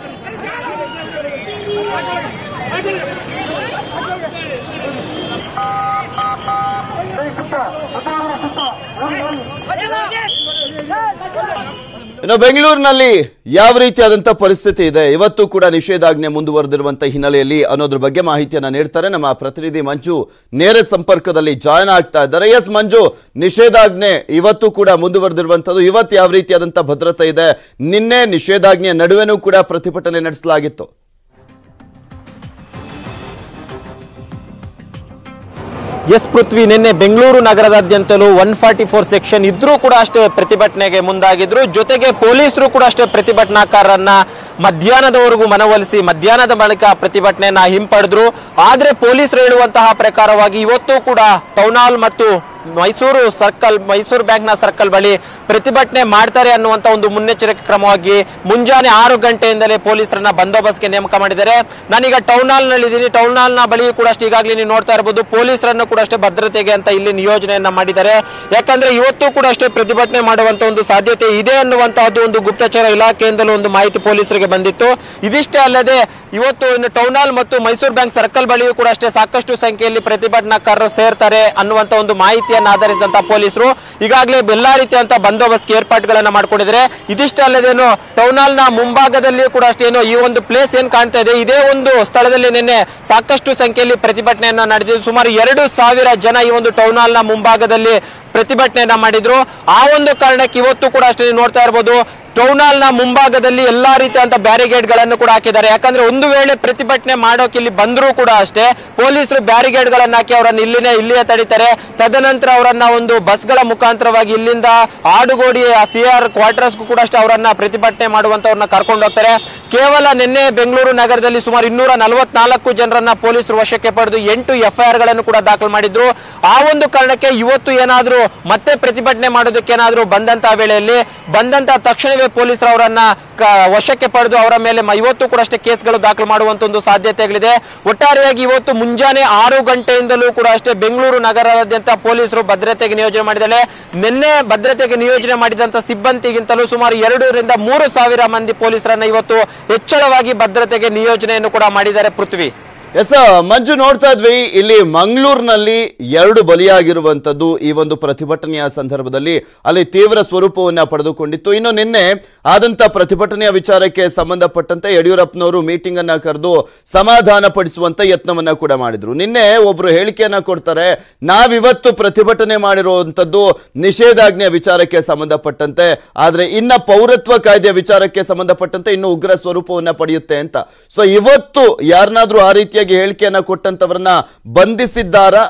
S1: ಇನ್ನು ಬೆಂಗಳೂರಿನಲ್ಲಿ ಯಾವ ರೀತಿಯಾದಂತಹ ಪರಿಸ್ಥಿತಿ ಇದೆ, ಇವತ್ತು ಕೂಡ ನಿಷೇಧಾಜ್ಞೆ ಮುಂದುವರೆದಿರುವಂತಹ ಹಿನ್ನೆಲೆಯಲ್ಲಿ ಅನ್ನೋದ್ರ ಬಗ್ಗೆ ಮಾಹಿತಿಯನ್ನ ನೀಡ್ತಾರೆ ನಮ್ಮ ಪ್ರತಿನಿಧಿ ಮಂಜು. ನೇರ ಸಂಪರ್ಕದಲ್ಲಿ ಜಾಯ್ನ್ ಆಗ್ತಾ ಇದ್ದಾರೆ. ಎಸ್ ಮಂಜು, ನಿಷೇಧಾಜ್ಞೆ ಇವತ್ತು ಕೂಡ ಮುಂದುವರೆದಿರುವಂತದ್ದು, ಇವತ್ತು ಯಾವ ರೀತಿಯಾದಂತಹ ಭದ್ರತೆ ಇದೆ? ನಿನ್ನೆ ನಿಷೇಧಾಜ್ಞೆಯ ನಡುವೆನೂ ಕೂಡ ಪ್ರತಿಭಟನೆ ನಡೆಸಲಾಗಿತ್ತು.
S5: ಎಸ್ ಪೃಥ್ವಿ, ನಿನ್ನೆ ಬೆಂಗಳೂರು ನಗರದಾದ್ಯಂತಲೂ ಒನ್ ಫಾರ್ಟಿ ಫೋರ್ ಸೆಕ್ಷನ್ ಇದ್ರೂ ಕೂಡ ಅಷ್ಟೇ ಪ್ರತಿಭಟನೆಗೆ ಮುಂದಾಗಿದ್ರು. ಜೊತೆಗೆ ಪೊಲೀಸರು ಕೂಡ ಅಷ್ಟೇ ಪ್ರತಿಭಟನಾಕಾರರನ್ನ ಮಧ್ಯಾಹ್ನದವರೆಗೂ ಮನವೊಲಿಸಿ ಮಧ್ಯಾಹ್ನದ ಬಳಿಕ ಪ್ರತಿಭಟನೆಯನ್ನ ಹಿಂಪಡೆದ್ರು. ಆದ್ರೆ ಪೊಲೀಸರು ಹೇಳುವಂತಹ ಪ್ರಕಾರವಾಗಿ ಇವತ್ತು ಕೂಡ ಟೌನ್ ಹಾಲ್ ಮತ್ತು ಮೈಸೂರು ಸರ್ಕಲ್ ಮೈಸೂರು ಬ್ಯಾಂಕ್ನ ಸರ್ಕಲ್ ಬಳಿ ಪ್ರತಿಭಟನೆ ಮಾಡ್ತಾರೆ ಅನ್ನುವಂತ ಒಂದು ಮುನ್ನೆಚ್ಚರಿಕೆ ಕ್ರಮವಾಗಿ ಮುಂಜಾನೆ ಆರು ಗಂಟೆಯಿಂದಲೇ ಪೊಲೀಸರನ್ನ ಬಂದೋಬಸ್ತ್ಗೆ ನೇಮಕ ಮಾಡಿದ್ದಾರೆ. ನಾನೀಗ ಟೌನ್ ಹಾಲ್ ನಲ್ಲಿ ಇದ್ದೀನಿ. ಟೌನ್ ಹಾಲ್ ನ ಬಳಿ ಕೂಡ ಅಷ್ಟೇ ಈಗಾಗಲೇ ನೀವು ನೋಡ್ತಾ ಇರಬಹುದು ಪೊಲೀಸರನ್ನು ಕೂಡ ಅಷ್ಟೇ ಭದ್ರತೆಗೆ ಅಂತ ಇಲ್ಲಿ ನಿಯೋಜನೆಯನ್ನ ಮಾಡಿದ್ದಾರೆ. ಯಾಕಂದ್ರೆ ಇವತ್ತು ಕೂಡ ಅಷ್ಟೇ ಪ್ರತಿಭಟನೆ ಮಾಡುವಂತ ಒಂದು ಸಾಧ್ಯತೆ ಇದೆ ಅನ್ನುವಂತಹದ್ದು ಒಂದು ಗುಪ್ತಚರ ಇಲಾಖೆಯಿಂದಲೂ ಒಂದು ಮಾಹಿತಿ ಪೊಲೀಸರಿಗೆ ಬಂದಿತ್ತು. ಇದಿಷ್ಟೇ ಅಲ್ಲದೆ ಇವತ್ತು ಇನ್ನು ಟೌನ್ ಹಾಲ್ ಮತ್ತು ಮೈಸೂರು ಬ್ಯಾಂಕ್ ಸರ್ಕಲ್ ಬಳಿಯೂ ಕೂಡ ಅಷ್ಟೇ ಸಾಕಷ್ಟು ಸಂಖ್ಯೆಯಲ್ಲಿ ಪ್ರತಿಭಟನಾಕಾರರು ಸೇರ್ತಾರೆ ಅನ್ನುವಂತ ಒಂದು ಮಾಹಿತಿಯನ್ನು ಆಧರಿಸಿದಂತ ಪೊಲೀಸರು ಈಗಾಗಲೇ ಎಲ್ಲಾ ರೀತಿಯಂತಹ ಬಂದೋಬಸ್ತ್ ಏರ್ಪಾಡುಗಳನ್ನ ಮಾಡ್ಕೊಂಡಿದ್ದಾರೆ. ಇದಿಷ್ಟೇ ಅಲ್ಲದೇನು ಟೌನ್ ಹಾಲ್ ನ ಮುಂಭಾಗದಲ್ಲಿ ಕೂಡ ಅಷ್ಟೇನು ಈ ಒಂದು ಪ್ಲೇಸ್ ಏನ್ ಕಾಣ್ತಾ ಇದೆ, ಇದೇ ಒಂದು ಸ್ಥಳದಲ್ಲಿ ನಿನ್ನೆ ಸಾಕಷ್ಟು ಸಂಖ್ಯೆಯಲ್ಲಿ ಪ್ರತಿಭಟನೆಯನ್ನ ನಡೆದಿದ್ದು. ಸುಮಾರು ಎರಡು ಸಾವಿರ ಜನ ಈ ಒಂದು ಟೌನ್ ಹಾಲ್ ನ ಮುಂಭಾಗದಲ್ಲಿ ಪ್ರತಿಭಟನೆಯನ್ನ ಮಾಡಿದ್ರು. ಆ ಒಂದು ಕಾರಣಕ್ಕೆ ಇವತ್ತು ಕೂಡ ಅಷ್ಟೇ ನೋಡ್ತಾ ಇರಬಹುದು ಟೌನ್ ಹಾಲ್ ನ ಮುಂಭಾಗದಲ್ಲಿ ಎಲ್ಲಾ ರೀತಿಯಂತ ಬ್ಯಾರಿಗೇಡ್ ಗಳನ್ನು ಕೂಡ ಹಾಕಿದ್ದಾರೆ. ಯಾಕಂದ್ರೆ ಒಂದು ವೇಳೆ ಪ್ರತಿಭಟನೆ ಮಾಡೋಕೆ ಇಲ್ಲಿ ಬಂದರೂ ಕೂಡ ಅಷ್ಟೇ ಪೊಲೀಸರು ಬ್ಯಾರಿಗೇಡ್ ಗಳನ್ನ ಹಾಕಿ ಅವರನ್ನ ಇಲ್ಲಿನೇ ಇಲ್ಲಿಯೇ ತಡೀತಾರೆ. ತದನಂತರ ಅವರನ್ನ ಒಂದು ಬಸ್ ಗಳ ಮುಖಾಂತರವಾಗಿ ಇಲ್ಲಿಂದ ಆಡುಗೋಡಿ ಸಿ ಆರ್ ಕ್ವಾರ್ಟರ್ಸ್ಗೂ ಕೂಡ ಅಷ್ಟೇ ಅವರನ್ನ ಪ್ರತಿಭಟನೆ ಮಾಡುವಂತವ್ರನ್ನ ಕರ್ಕೊಂಡು ಹೋಗ್ತಾರೆ. ಕೇವಲ ನಿನ್ನೆ ಬೆಂಗಳೂರು ನಗರದಲ್ಲಿ ಸುಮಾರು ಇನ್ನೂರ ನಲವತ್ನಾಲ್ಕು ಜನರನ್ನ ಪೊಲೀಸರು ವಶಕ್ಕೆ ಪಡೆದು ಎಂಟು ಎಫ್ ಐ ಆರ್ ಗಳನ್ನು ಕೂಡ ದಾಖಲು ಮಾಡಿದ್ರು. ಆ ಒಂದು ಕಾರಣಕ್ಕೆ ಇವತ್ತು ಏನಾದ್ರೂ ಮತ್ತೆ ಪ್ರತಿಭಟನೆ ಮಾಡೋದಕ್ಕೆ ಏನಾದ್ರೂ ಬಂದಂತಹ ವೇಳೆಯಲ್ಲಿ ಬಂದಂತಹ ತಕ್ಷಣವೇ ಪೊಲೀಸರು ಅವರನ್ನ ವಶಕ್ಕೆ ಪಡೆದು ಅವರ ಮೇಲೆ ಇವತ್ತು ಕೂಡ ಅಷ್ಟೇ ಕೇಸ್ಗಳು ದಾಖಲು ಮಾಡುವಂತ ಒಂದು ಸಾಧ್ಯತೆಗಳಿದೆ. ಒಟ್ಟಾರೆಯಾಗಿ ಇವತ್ತು ಮುಂಜಾನೆ ಆರು ಗಂಟೆಯಿಂದಲೂ ಕೂಡ ಅಷ್ಟೇ ಬೆಂಗಳೂರು ನಗರದಾದ್ಯಂತ ಪೊಲೀಸರು ಭದ್ರತೆಗೆ ನಿಯೋಜನೆ ಮಾಡಿದ್ದಾರೆ. ನಿನ್ನೆ ಭದ್ರತೆಗೆ ನಿಯೋಜನೆ ಮಾಡಿದಂತ ಸಿಬ್ಬಂದಿಗಿಂತಲೂ ಸುಮಾರು ಎರಡರಿಂದ ಮೂರು ಸಾವಿರ ಮಂದಿ ಪೊಲೀಸರನ್ನ ಇವತ್ತು ಹೆಚ್ಚಳವಾಗಿ ಭದ್ರತೆಗೆ ನಿಯೋಜನೆಯನ್ನು ಕೂಡ ಮಾಡಿದ್ದಾರೆ. ಪೃಥ್ವಿ,
S1: ಎಸ್ ಮಂಜು, ನೋಡ್ತಾ ಇದ್ವಿ ಇಲ್ಲಿ ಮಂಗಳೂರಿನಲ್ಲಿ ಎರಡು ಬಲಿಯಾಗಿರುವಂತದ್ದು ಈ ಒಂದು ಪ್ರತಿಭಟನೆಯ ಸಂದರ್ಭದಲ್ಲಿ ಅಲ್ಲಿ ತೀವ್ರ ಸ್ವರೂಪವನ್ನ ಪಡೆದುಕೊಂಡಿತ್ತು. ಇನ್ನು ನಿನ್ನೆ ಆದಂತ ಪ್ರತಿಭಟನೆಯ ವಿಚಾರಕ್ಕೆ ಸಂಬಂಧಪಟ್ಟಂತೆ ಯಡಿಯೂರಪ್ಪನವರು ಮೀಟಿಂಗ್ ಅನ್ನ ಕರೆದು ಸಮಾಧಾನ ಪಡಿಸುವಂತ ಯತ್ನವನ್ನ ಕೂಡ ಮಾಡಿದ್ರು. ನಿನ್ನೆ ಒಬ್ರು ಹೇಳಿಕೆಯನ್ನ ಕೊಡ್ತಾರೆ, ನಾವಿವತ್ತು ಪ್ರತಿಭಟನೆ ಮಾಡಿರುವಂತದ್ದು ನಿಷೇಧಾಜ್ಞೆಯ ವಿಚಾರಕ್ಕೆ ಸಂಬಂಧಪಟ್ಟಂತೆ, ಆದ್ರೆ ಇನ್ನ ಪೌರತ್ವ ಕಾಯ್ದೆಯ ವಿಚಾರಕ್ಕೆ ಸಂಬಂಧಪಟ್ಟಂತೆ ಇನ್ನು ಉಗ್ರ ಸ್ವರೂಪವನ್ನ ಪಡೆಯುತ್ತೆ ಅಂತ. ಸೊ ಇವತ್ತು ಯಾರನ್ನಾದ್ರೂ ಆ ರೀತಿ ಹೇಳಿಕೆಯನ್ನ ಕೊಟ್ಟಂತವರನ್ನ ಬಂಧಿಸಿದ್ದಾರಾ?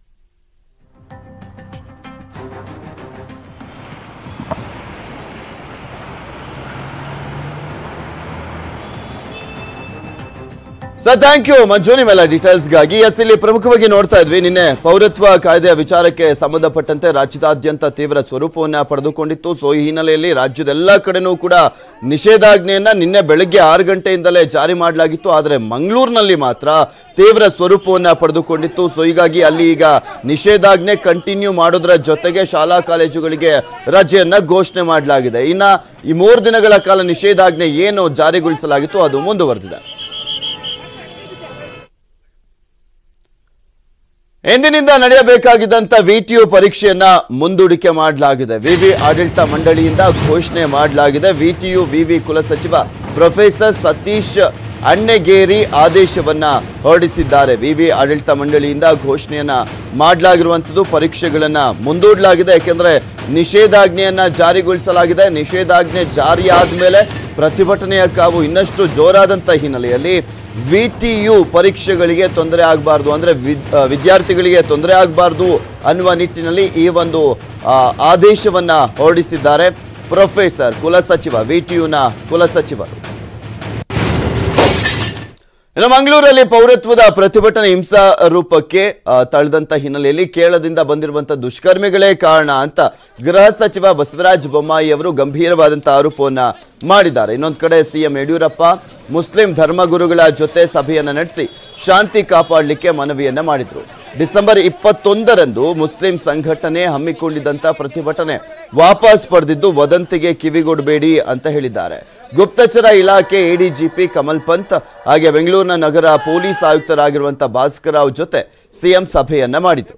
S1: ಸರ್, ಥ್ಯಾಂಕ್ ಯು ಮಂಜು ನಿಮ್ಮೆಲ್ಲ ಡೀಟೇಲ್ಸ್ಗಾಗಿ. ಎಸ್, ಇಲ್ಲಿ ಪ್ರಮುಖವಾಗಿ ನೋಡ್ತಾ ಇದ್ವಿ ನಿನ್ನೆ ಪೌರತ್ವ ಕಾಯ್ದೆಯ ವಿಚಾರಕ್ಕೆ ಸಂಬಂಧಪಟ್ಟಂತೆ ರಾಜ್ಯದಾದ್ಯಂತ ತೀವ್ರ ಸ್ವರೂಪವನ್ನ ಪಡೆದುಕೊಂಡಿತ್ತು. ಸೊ ಈ ಹಿನ್ನೆಲೆಯಲ್ಲಿ ರಾಜ್ಯದ ಎಲ್ಲ ಕಡೆನೂ ಕೂಡ ನಿಷೇಧಾಜ್ಞೆಯನ್ನ ನಿನ್ನೆ ಬೆಳಗ್ಗೆ ಆರು ಗಂಟೆಯಿಂದಲೇ ಜಾರಿ ಮಾಡಲಾಗಿತ್ತು. ಆದರೆ ಮಂಗಳೂರಿನಲ್ಲಿ ಮಾತ್ರ ತೀವ್ರ ಸ್ವರೂಪವನ್ನ ಪಡೆದುಕೊಂಡಿತ್ತು. ಸೊ ಹೀಗಾಗಿ ಅಲ್ಲಿ ಈಗ ನಿಷೇಧಾಜ್ಞೆ ಕಂಟಿನ್ಯೂ ಮಾಡೋದ್ರ ಜೊತೆಗೆ ಶಾಲಾ ಕಾಲೇಜುಗಳಿಗೆ ರಜೆಯನ್ನ ಘೋಷಣೆ ಮಾಡಲಾಗಿದೆ. ಇನ್ನ ಈ ಮೂರು ದಿನಗಳ ಕಾಲ ನಿಷೇಧಾಜ್ಞೆ ಏನು ಜಾರಿಗೊಳಿಸಲಾಗಿತ್ತು ಅದು ಮುಂದುವರೆದಿದೆ. ಎಂದಿನಿಂದ ನಡೆಯಬೇಕಾಗಿದ್ದಂತ ವಿಟಿಯು ಪರೀಕ್ಷೆಯನ್ನ ಮುಂದೂಡಿಕೆ ಮಾಡಲಾಗಿದೆ. ವಿವಿ ಆಡಳಿತ ಮಂಡಳಿಯಿಂದ ಘೋಷಣೆ ಮಾಡಲಾಗಿದೆ. ವಿಟಿಯು ವಿವಿ ಕುಲಸಚಿವ ಪ್ರೊಫೆಸರ್ ಸತೀಶ್ ಅಣ್ಣಗೇರಿ ಆದೇಶವನ್ನ ಹೊರಡಿಸಿದ್ದಾರೆ. ವಿವಿ ಆಡಳಿತ ಮಂಡಳಿಯಿಂದ ಘೋಷಣೆಯನ್ನ ಮಾಡಲಾಗಿರುವಂತದ್ದು ಪರೀಕ್ಷೆಗಳನ್ನ ಮುಂದೂಡಲಾಗಿದೆ. ಯಾಕೆಂದ್ರೆ ನಿಷೇಧಾಜ್ಞೆಯನ್ನ ಜಾರಿಗೊಳಿಸಲಾಗಿದೆ. ನಿಷೇಧಾಜ್ಞೆ ಜಾರಿಯಾದ ಮೇಲೆ ಪ್ರತಿಭಟನೆಯ ಕಾವು ಇನ್ನಷ್ಟು ಜೋರಾದಂತ ಹಿನ್ನೆಲೆಯಲ್ಲಿ ವಿಟಿಯು ಪರೀಕ್ಷೆಗಳಿಗೆ ತೊಂದರೆ ಆಗಬಾರ್ದು, ಅಂದ್ರೆ ವಿದ್ಯಾರ್ಥಿಗಳಿಗೆ ತೊಂದರೆ ಆಗಬಾರ್ದು ಅನ್ನುವ ನಿಟ್ಟಿನಲ್ಲಿ ಈ ಒಂದು ಆದೇಶವನ್ನ ಹೊರಡಿಸಿದ್ದಾರೆ ಪ್ರೊಫೆಸರ್ ಕುಲಸಚಿವ ವಿಟಿಯುನ ಕುಲಸಚಿವರು. ಇನ್ನು ಮಂಗಳೂರಲ್ಲಿ ಪೌರತ್ವದ ಪ್ರತಿಭಟನೆ ಹಿಂಸಾ ರೂಪಕ್ಕೆ ತಳೆದಂತ ಹಿನ್ನೆಲೆಯಲ್ಲಿ ಕೇರಳದಿಂದ ಬಂದಿರುವಂತಹ ದುಷ್ಕರ್ಮಿಗಳೇ ಕಾರಣ ಅಂತ ಗೃಹ ಸಚಿವ ಬಸವರಾಜ ಬೊಮ್ಮಾಯಿ ಅವರು ಗಂಭೀರವಾದಂತಹ ಆರೋಪವನ್ನ ಮಾಡಿದ್ದಾರೆ. ಇನ್ನೊಂದು ಕಡೆ ಸಿಎಂ ಯಡಿಯೂರಪ್ಪ ಮುಸ್ಲಿಂ ಧರ್ಮಗುರುಗಳ ಜೊತೆ ಸಭೆಯನ್ನ ನಡೆಸಿ ಶಾಂತಿ ಕಾಪಾಡಲಿಕ್ಕೆ ಮನವಿಯನ್ನ ಮಾಡಿದ್ರು. ಡಿಸೆಂಬರ್ ಇಪ್ಪತ್ತೊಂದರಂದು ಮುಸ್ಲಿಂ ಸಂಘಟನೆ ಹಮ್ಮಿಕೊಂಡಿದ್ದಂತ ಪ್ರತಿಭಟನೆ ವಾಪಸ್ ಪಡೆದಿದ್ದು ವದಂತಿಗೆ ಕಿವಿಗೊಡಬೇಡಿ ಅಂತ ಹೇಳಿದ್ದಾರೆ. ಗುಪ್ತಚರ ಇಲಾಖೆ ಎಡಿಜಿಪಿ ಕಮಲ್ ಪಂತ್ ಹಾಗೆ ಬೆಂಗಳೂರಿನ ನಗರ ಪೊಲೀಸ್ ಆಯುಕ್ತರಾಗಿರುವಂತಹ ಭಾಸ್ಕರ್ ರಾವ್ ಜೊತೆ ಸಿಎಂ ಸಭೆಯನ್ನ ಮಾಡಿದ್ರು.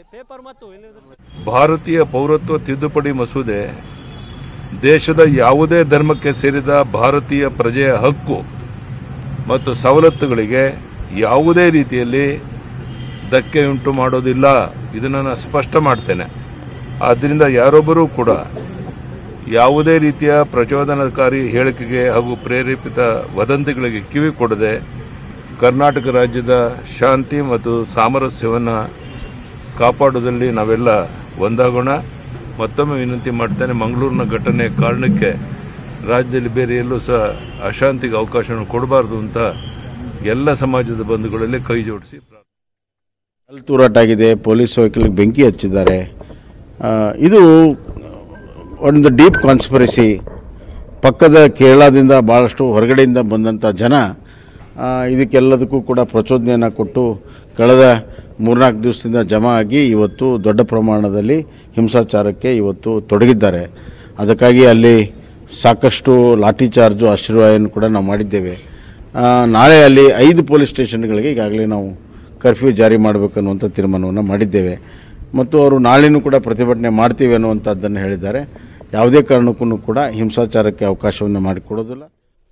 S6: ಭಾರತೀಯ ಪೌರತ್ವ ತಿದ್ದುಪಡಿ ಮಸೂದೆ ದೇಶದ ಯಾವುದೇ ಧರ್ಮಕ್ಕೆ ಸೇರಿದ ಭಾರತೀಯ ಪ್ರಜೆಯ ಹಕ್ಕು ಮತ್ತು ಸವಲತ್ತುಗಳಿಗೆ ಯಾವುದೇ ರೀತಿಯಲ್ಲಿ ಧಕ್ಕೆ ಉಂಟು ಮಾಡೋದಿಲ್ಲ. ಇದನ್ನು ನಾನು ಸ್ಪಷ್ಟ ಮಾಡ್ತೇನೆ. ಆದ್ದರಿಂದ ಯಾರೊಬ್ಬರೂ ಕೂಡ ಯಾವುದೇ ರೀತಿಯ ಪ್ರಚೋದನಕಾರಿ ಹೇಳಿಕೆಗೆ ಹಾಗೂ ಪ್ರೇರೇಪಿತ ವದಂತಿಗಳಿಗೆ ಕಿವಿ ಕೊಡದೆ ಕರ್ನಾಟಕ ರಾಜ್ಯದ ಶಾಂತಿ ಮತ್ತು ಸಾಮರಸ್ಯವನ್ನು ಕಾಪಾಡುವುದರಲ್ಲಿ ನಾವೆಲ್ಲ ಒಂದಾಗೋಣ. ಮತ್ತೊಮ್ಮೆ ವಿನಂತಿ ಮಾಡ್ತೇನೆ, ಮಂಗಳೂರಿನ ಘಟನೆ ಕಾರಣಕ್ಕೆ ರಾಜ್ಯದಲ್ಲಿ ಬೇರೆ ಎಲ್ಲೂ ಸಹ ಅಶಾಂತಿಗೆ ಅವಕಾಶವನ್ನು ಕೊಡಬಾರ್ದು ಅಂತ ಎಲ್ಲ ಸಮಾಜದ ಬಂಧುಗಳಲ್ಲಿ ಕೈ ಜೋಡಿಸಿ
S7: ತೂರಾಟಾಗಿದೆ. ಪೊಲೀಸ್ ವೆಹಿಕಲ್ಗೆ ಬೆಂಕಿ ಹಚ್ಚಿದ್ದಾರೆ. ಇದು ಒಂದು ಡೀಪ್ ಕಾನ್ಸ್ಪಿರಸಿ. ಪಕ್ಕದ ಕೇರಳದಿಂದ ಭಾಳಷ್ಟು ಹೊರಗಡೆಯಿಂದ ಬಂದಂಥ ಜನ ಇದಕ್ಕೆಲ್ಲದಕ್ಕೂ ಕೂಡ ಪ್ರಚೋದನೆಯನ್ನು ಕೊಟ್ಟು ಕಳೆದ ಮೂರ್ನಾಲ್ಕು ದಿವಸದಿಂದ ಜಮಾ ಆಗಿ ಇವತ್ತು ದೊಡ್ಡ ಪ್ರಮಾಣದಲ್ಲಿ ಹಿಂಸಾಚಾರಕ್ಕೆ ಇವತ್ತು ತೊಡಗಿದ್ದಾರೆ. ಅದಕ್ಕಾಗಿ ಅಲ್ಲಿ ಸಾಕಷ್ಟು ಲಾಠಿ ಚಾರ್ಜು ಅಶ್ರುವಾಯನ್ನು ಕೂಡ ನಾವು ಮಾಡಿದ್ದೇವೆ. ನಾಳೆ ಅಲ್ಲಿ ಐದು ಪೊಲೀಸ್ ಸ್ಟೇಷನ್ಗಳಿಗೆ ಈಗಾಗಲೇ ನಾವು ಕರ್ಫ್ಯೂ ಜಾರಿ ಮಾಡಬೇಕನ್ನುವಂಥ ತೀರ್ಮಾನವನ್ನು ಮಾಡಿದ್ದೇವೆ ಮತ್ತು ಅವರು ನಾಳೆನೂ ಕೂಡ ಪ್ರತಿಭಟನೆ ಮಾಡ್ತೀವಿ ಅನ್ನುವಂಥದ್ದನ್ನು ಹೇಳಿದ್ದಾರೆ. ಯಾವುದೇ ಕಾರಣಕ್ಕೂ ಕೂಡ ಹಿಂಸಾಚಾರಕ್ಕೆ ಅವಕಾಶವನ್ನು ಮಾಡಿಕೊಡೋದಿಲ್ಲ.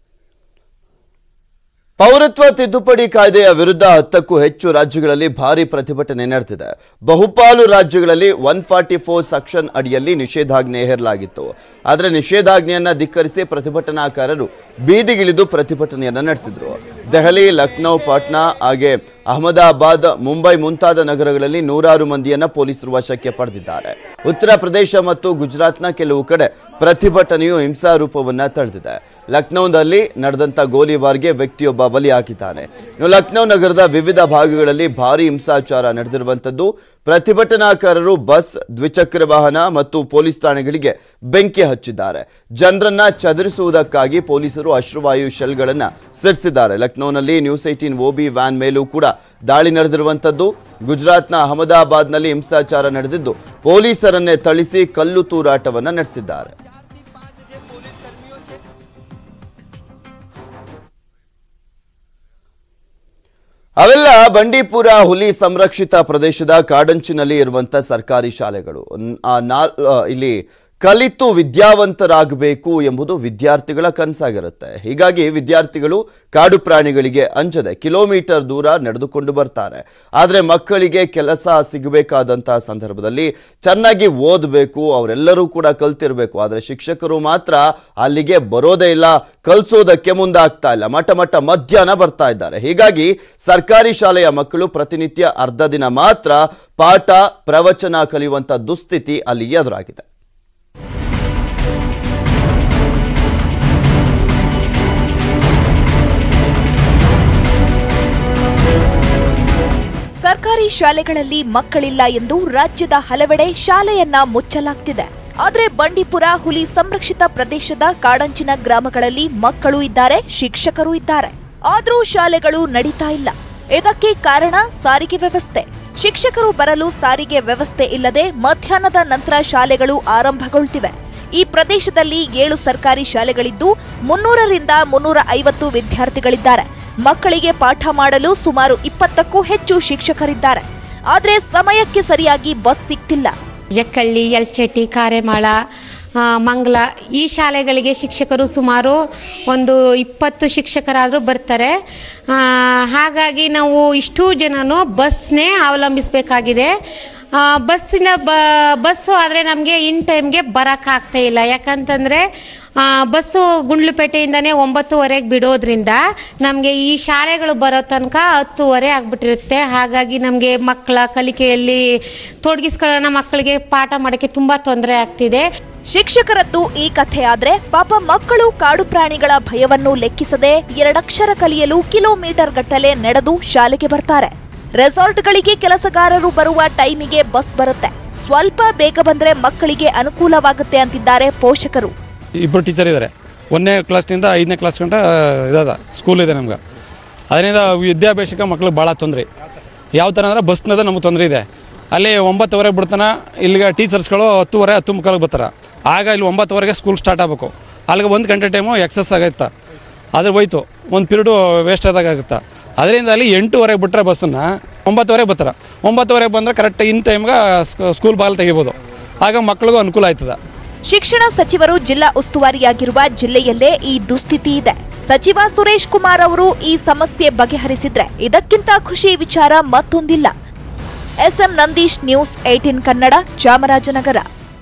S1: ಪೌರತ್ವ ತಿದ್ದುಪಡಿ ಕಾಯ್ದೆಯ ವಿರುದ್ಧ ಹತ್ತಕ್ಕೂ ಹೆಚ್ಚು ರಾಜ್ಯಗಳಲ್ಲಿ ಭಾರಿ ಪ್ರತಿಭಟನೆ ನಡೆದಿದೆ. ಬಹುಪಾಲು ರಾಜ್ಯಗಳಲ್ಲಿ ಒನ್ ಫಾರ್ಟಿ ಫೋರ್ ಸೆಕ್ಷನ್ ಅಡಿಯಲ್ಲಿ ನಿಷೇಧಾಜ್ಞೆ ಹೇರಲಾಗಿತ್ತು. ಆದರೆ ನಿಷೇಧಾಜ್ಞೆಯನ್ನ ಧಿಕ್ಕರಿಸಿ ಪ್ರತಿಭಟನಾಕಾರರು ಬೀದಿಗಿಳಿದು ಪ್ರತಿಭಟನೆಯನ್ನ ನಡೆಸಿದ್ರು. ದೆಹಲಿ, ಲಕ್ನೋ, ಪಾಟ್ನಾ ಹಾಗೆ ಅಹಮದಾಬಾದ್, ಮುಂಬೈ ಮುಂತಾದ ನಗರಗಳಲ್ಲಿ ನೂರಾರು ಮಂದಿಯನ್ನ ಪೊಲೀಸರು ವಶಕ್ಕೆ ಪಡೆದಿದ್ದಾರೆ. ಉತ್ತರ ಪ್ರದೇಶ ಮತ್ತು ಗುಜರಾತ್ನ ಕೆಲವು ಕಡೆ ಪ್ರತಿಭಟನೆಯು ಹಿಂಸಾ ರೂಪವನ್ನ ತಳೆದಿದೆ. ಲಕ್ನೋದಲ್ಲಿ ನಡೆದಂತ ಗೋಲಿಬಾರ್ಗೆ ವ್ಯಕ್ತಿಯೊಬ್ಬ ಬಲಿಯಾಗಿದ್ದಾನೆ. ಇನ್ನು ಲಕ್ನೋ ನಗರದ ವಿವಿಧ ಭಾಗಗಳಲ್ಲಿ ಭಾರಿ ಹಿಂಸಾಚಾರ ನಡೆದಿರುವಂತದ್ದು. ಪ್ರತಿಭಟನಾಕಾರರು ಬಸ್, ದ್ವಿಚಕ್ರ ವಾಹನ ಮತ್ತು ಪೊಲೀಸ್ ಠಾಣೆಗಳಿಗೆ ಬೆಂಕಿ ಹಚ್ಚಿದ್ದಾರೆ. ಜನರನ್ನ ಚದುರಿಸುವುದಕ್ಕಾಗಿ ಪೊಲೀಸರು ಅಶ್ರುವಾಯು ಶೆಲ್ಗಳನ್ನ ಸಿಡಿಸಿದ್ದಾರೆ. ಲಕ್ನೋನಲ್ಲಿ ನ್ಯೂಸ್ ಏಟೀನ್ ಓಬಿ ವ್ಯಾನ್ ಮೇಲೂ ಕೂಡ ದಾಳಿ ನಡೆದಿರುವಂತದ್ದು. ಗುಜರಾತ್ನ ಅಹಮದಾಬಾದ್ನಲ್ಲಿ ಹಿಂಸಾಚಾರ ನಡೆದಿದ್ದು ಪೊಲೀಸರನ್ನೇ ಥಳಿಸಿ ಕಲ್ಲು ತೂರಾಟವನ್ನ ನಡೆಸಿದ್ದಾರೆ. ಅವೆಲ್ಲ ಬಂಡೀಪುರ ಹುಲಿ ಸಂರಕ್ಷಿತ ಪ್ರದೇಶದ ಕಾಡಂಚಿನಲ್ಲಿ ಇರುವಂತಹ ಸರ್ಕಾರಿ ಶಾಲೆಗಳು. ಇಲ್ಲಿ ಕಲಿತು ವಿದ್ಯಾವಂತರಾಗಬೇಕು ಎಂಬುದು ವಿದ್ಯಾರ್ಥಿಗಳ ಕನಸಾಗಿರುತ್ತೆ. ಹೀಗಾಗಿ ವಿದ್ಯಾರ್ಥಿಗಳು ಕಾಡು ಪ್ರಾಣಿಗಳಿಗೆ ಅಂಜದೆ ಕಿಲೋಮೀಟರ್ ದೂರ ನಡೆದುಕೊಂಡು ಬರ್ತಾರೆ. ಆದರೆ ಮಕ್ಕಳಿಗೆ ಕೆಲಸ ಸಿಗಬೇಕಾದಂತಹ ಸಂದರ್ಭದಲ್ಲಿ ಚೆನ್ನಾಗಿ ಓದಬೇಕು, ಅವರೆಲ್ಲರೂ ಕೂಡ ಕಲ್ತಿರಬೇಕು. ಆದರೆ ಶಿಕ್ಷಕರು ಮಾತ್ರ ಅಲ್ಲಿಗೆ ಬರೋದೇ ಇಲ್ಲ, ಕಲಿಸೋದಕ್ಕೆ ಮುಂದಾಗ್ತಾ ಇಲ್ಲ. ಮಠ ಮಠ ಮಧ್ಯಾಹ್ನ ಬರ್ತಾ ಇದ್ದಾರೆ. ಹೀಗಾಗಿ ಸರ್ಕಾರಿ ಶಾಲೆಯ ಮಕ್ಕಳು ಪ್ರತಿನಿತ್ಯ ಅರ್ಧ ದಿನ ಮಾತ್ರ ಪಾಠ ಪ್ರವಚನ ಕಲಿಯುವಂತ ದುಸ್ಥಿತಿ ಅಲ್ಲಿ ಎದುರಾಗಿದೆ.
S8: ಸರ್ಕಾರಿ ಶಾಲೆಗಳಲ್ಲಿ ಮಕ್ಕಳಿಲ್ಲ ಎಂದು ರಾಜ್ಯದ ಹಲವೆಡೆ ಶಾಲೆಯನ್ನ ಮುಚ್ಚಲಾಗ್ತಿದೆ. ಆದರೆ ಬಂಡೀಪುರ ಹುಲಿ ಸಂರಕ್ಷಿತ ಪ್ರದೇಶದ ಕಾಡಂಚಿನ ಗ್ರಾಮಗಳಲ್ಲಿ ಮಕ್ಕಳು ಇದ್ದಾರೆ, ಶಿಕ್ಷಕರು ಇದ್ದಾರೆ. ಆದರೂ ಶಾಲೆಗಳು ನಡೀತಾ ಇಲ್ಲ. ಇದಕ್ಕೆ ಕಾರಣ ಸಾರಿಗೆ ವ್ಯವಸ್ಥೆ. ಶಿಕ್ಷಕರು ಬರಲು ಸಾರಿಗೆ ವ್ಯವಸ್ಥೆ ಇಲ್ಲದೆ ಮಧ್ಯಾಹ್ನದ ನಂತರ ಶಾಲೆಗಳು ಆರಂಭಗೊಳ್ತಿವೆ. ಈ ಪ್ರದೇಶದಲ್ಲಿ ಏಳು ಸರ್ಕಾರಿ ಶಾಲೆಗಳಿದ್ದು ಮುನ್ನೂರರಿಂದ ಮುನ್ನೂರ ಐವತ್ತು ವಿದ್ಯಾರ್ಥಿಗಳಿದ್ದಾರೆ. ಮಕ್ಕಳಿಗೆ ಪಾಠ ಮಾಡಲು ಸುಮಾರು ಇಪ್ಪತ್ತಕ್ಕೂ ಹೆಚ್ಚು ಶಿಕ್ಷಕರಿದ್ದಾರೆ. ಆದರೆ ಸಮಯಕ್ಕೆ ಸರಿಯಾಗಿ ಬಸ್ ಸಿಗ್ತಿಲ್ಲ.
S9: ಜಕ್ಕಳ್ಳಿ, ಯಲ್ಚೆಟ್ಟಿ, ಕಾರೆಮಾಳ, ಮಂಗಲ ಈ ಶಾಲೆಗಳಿಗೆ ಶಿಕ್ಷಕರು ಸುಮಾರು ಒಂದು ಇಪ್ಪತ್ತು ಶಿಕ್ಷಕರಾದರೂ ಬರ್ತಾರೆ. ಹಾಗಾಗಿ ನಾವು ಇಷ್ಟೂ ಜನನು ಬಸ್ನೇ ಅವಲಂಬಿಸಬೇಕಾಗಿದೆ. ಬಸ್ಸಿನ ಬ ಬಸ್ಸು ಆದರೆ ನಮಗೆ ಇನ್ ಟೈಮ್ಗೆ ಬರೋಕ್ಕಾಗ್ತಾ ಇಲ್ಲ. ಯಾಕಂತಂದರೆ ಬಸ್ಸು ಗುಂಡ್ಲುಪೇಟೆಯಿಂದನೇ ಒಂಬತ್ತುವರೆಗೆ ಬಿಡೋದ್ರಿಂದ ನಮಗೆ ಈ ಶಾಲೆಗಳು ಬರೋ ತನಕ ಹತ್ತುವರೆ ಆಗಿಬಿಟ್ಟಿರುತ್ತೆ. ಹಾಗಾಗಿ ನಮಗೆ ಮಕ್ಕಳ ಕಲಿಕೆಯಲ್ಲಿ ತೊಡಗಿಸ್ಕೊಳ್ಳೋಣ, ಮಕ್ಕಳಿಗೆ ಪಾಠ ಮಾಡೋಕ್ಕೆ ತುಂಬ ತೊಂದರೆ ಆಗ್ತಿದೆ.
S8: ಶಿಕ್ಷಕರದ್ದು ಈ ಕಥೆ ಆದ್ರೆ ಪಾಪ ಮಕ್ಕಳು ಕಾಡು ಪ್ರಾಣಿಗಳ ಭಯವನ್ನು ಲೆಕ್ಕಿಸದೆ ಎರಡಕ್ಷರ ಕಲಿಯಲು ಕಿಲೋಮೀಟರ್ ಗಟ್ಟಲೆ ನಡೆದು ಶಾಲೆಗೆ ಬರ್ತಾರೆ. ರೆಸಾರ್ಟ್ಗಳಿಗೆ ಕೆಲಸಗಾರರು ಬರುವ ಟೈಮಿಗೆ ಬಸ್ ಬರುತ್ತೆ. ಸ್ವಲ್ಪ ಬೇಗ ಬಂದ್ರೆ ಮಕ್ಕಳಿಗೆ ಅನುಕೂಲವಾಗುತ್ತೆ ಅಂತಿದ್ದಾರೆ ಪೋಷಕರು.
S10: ಇಬ್ಬರು ಟೀಚರ್ ಇದ್ದಾರೆ. ಒಂದನೇ ಕ್ಲಾಸ್ನಿಂದ ಐದನೇ ಕ್ಲಾಸ್ ಗಂಟ ಇದಾದ ಸ್ಕೂಲ್ ಇದೆ ನಮ್ಗೆ. ಅದರಿಂದ ವಿದ್ಯಾಭ್ಯಾಸಕ್ಕೆ ಮಕ್ಕಳಿಗೆ ಭಾಳ ತೊಂದರೆ. ಯಾವ ಥರ ಅಂದರೆ ಬಸ್ನದ ನಮಗೆ ತೊಂದರೆ ಇದೆ. ಅಲ್ಲಿ ಒಂಬತ್ತುವರೆಗೆ ಬಿಡ್ತಾನೆ, ಇಲ್ಲಿಗೆ ಟೀಚರ್ಸ್ಗಳು ಹತ್ತುವರೆ ಹತ್ತು ಮುಕ್ಕಾಲಿಗೆ ಬರ್ತಾರೆ. ಆಗ ಇಲ್ಲಿ ಒಂಬತ್ತುವರೆಗೆ ಸ್ಕೂಲ್ ಸ್ಟಾರ್ಟ್ ಆಗಬೇಕು. ಅಲ್ಲಿಗೆ ಒಂದು ಗಂಟೆ ಟೈಮು ಎಕ್ಸಸ್ ಆಗುತ್ತೆ. ಅದ್ರ ಹೋಯ್ತು ಒಂದು ಪೀರಿಯಡು ವೇಸ್ಟ್ ಆದಾಗುತ್ತೆ. ಅದರಿಂದ ಅಲ್ಲಿ ಎಂಟೂವರೆಗೆ ಬಿಟ್ಟರೆ ಬಸ್ಸನ್ನು ಒಂಬತ್ತುವರೆಗೆ ಬರ್ತಾರೆ. ಒಂಬತ್ತುವರೆಗೆ ಬಂದರೆ ಕರೆಕ್ಟ್ ಇನ್ ಟೈಮ್ಗೆ ಸ್ಕೂಲ್ ಬಾಗಿಲು ತೆಗಿಬೋದು. ಆಗ ಮಕ್ಕಳಿಗೂ ಅನುಕೂಲ ಆಯ್ತದೆ.
S8: ಶಿಕ್ಷಣ ಸಚಿವರು ಜಿಲ್ಲಾ ಉಸ್ತುವಾರಿಯಾಗಿರುವ ಜಿಲ್ಲೆಯಲ್ಲೇ ಈ ದುಸ್ಥಿತಿ ಇದೆ. ಸಚಿವ ಸುರೇಶ್ ಕುಮಾರ್ ಅವರು ಈ ಸಮಸ್ಯೆ ಬಗೆಹರಿಸಿದ್ರೆ ಇದಕ್ಕಿಂತ ಖುಷಿ ವಿಚಾರ ಮತ್ತೊಂದಿಲ್ಲ. SM Nandish, news eighteen Kannada, Chamarajanagar.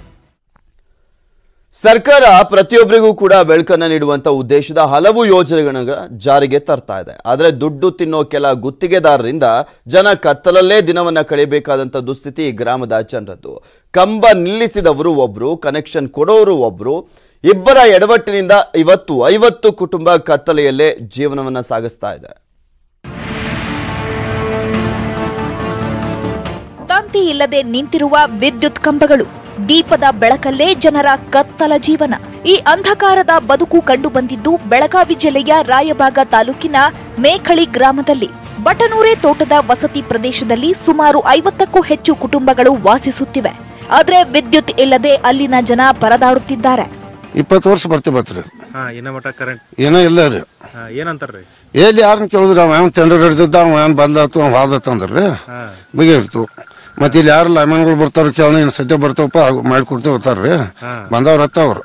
S1: ಸರ್ಕಾರ ಪ್ರತಿಯೊಬ್ಬರಿಗೂ ಕೂಡ ಬೆಳಕನ್ನು ನೀಡುವಂತ ಉದ್ದೇಶದ ಹಲವು ಯೋಜನೆಗಳ ಜಾರಿಗೆ ತರ್ತಾ ಇದೆ. ಆದರೆ ದುಡ್ಡು ತಿನ್ನೋ ಕೆಲ ಗುತ್ತಿಗೆದಾರರಿಂದ ಜನ ಕತ್ತಲಲ್ಲೇ ದಿನವನ್ನ ಕಳೆಯಬೇಕಾದಂತ ದುಸ್ಥಿತಿ ಗ್ರಾಮದ ಜನರದ್ದು. ಕಂಬ ನಿಲ್ಲಿಸಿದವರು ಒಬ್ರು, ಕನೆಕ್ಷನ್ ಕೊಡೋರು ಒಬ್ರು. ಇಬ್ಬರ ಎಡವಟ್ಟಿನಿಂದ ಇವತ್ತು ಐವತ್ತು ಕುಟುಂಬ ಕತ್ತಲೆಯಲ್ಲೇ ಜೀವನವನ್ನ ಸಾಗಿಸ್ತಾ ಇದೆ.
S8: ತಂತಿ ಇಲ್ಲದೆ ನಿಂತಿರುವ ವಿದ್ಯುತ್ ಕಂಬಗಳು, ದೀಪದ ಬೆಳಕಲ್ಲೇ ಜನರ ಕತ್ತಲ ಜೀವನ. ಈ ಅಂಧಕಾರದ ಬದುಕು ಕಂಡು ಬಂದಿದ್ದು ಬೆಳಗಾವಿ ಜಿಲ್ಲೆಯ ರಾಯಬಾಗ ತಾಲೂಕಿನ ಮೇಖಳಿ ಗ್ರಾಮದಲ್ಲಿ. ಬಟನೂರೆ ತೋಟದ ವಸತಿ ಪ್ರದೇಶದಲ್ಲಿ ಸುಮಾರು ಐವತ್ತಕ್ಕೂ ಹೆಚ್ಚು ಕುಟುಂಬಗಳು ವಾಸಿಸುತ್ತಿವೆ. ಆದ್ರೆ ವಿದ್ಯುತ್ ಇಲ್ಲದೆ ಅಲ್ಲಿನ ಜನ ಪರದಾಡುತ್ತಿದ್ದಾರೆ.
S11: ಇಪ್ಪತ್ತು ವರ್ಷ ಬರ್ತಿ ಬರ್ತೀರಿ ಏನೋ ಇಲ್ಲ ರೀ.
S12: ಏನಂತಾರ್ರಿ?
S11: ಎಲ್ಲಿ ಯಾರನ್ನ ಕೇಳಿದ್ರು ಅವ ಏನು ಟೆಂಡರ್ ಹಿಡಿದಿದ್ದ, ಅವ ಏನು ಬಂದಾತು, ಅವ ಹಾದತ್ತ ಅಂದ್ರಿ ಬಗೆಯಿರ್ತು. ಮತ್ತೆ ಇಲ್ಲಿ ಯಾರು ಲೈಮನ್ಗಳು ಬರ್ತಾರ ಕೇಳ ಇನ್ ಸದ್ಯ ಬರ್ತಾವಪ್ಪ ಮಾಡಿಕೊಡ್ತೇವೆ ಹೋಗ್ತಾರ್ರಿ. ಬಂದವ್ರ ಹತ್ತವ್ರು.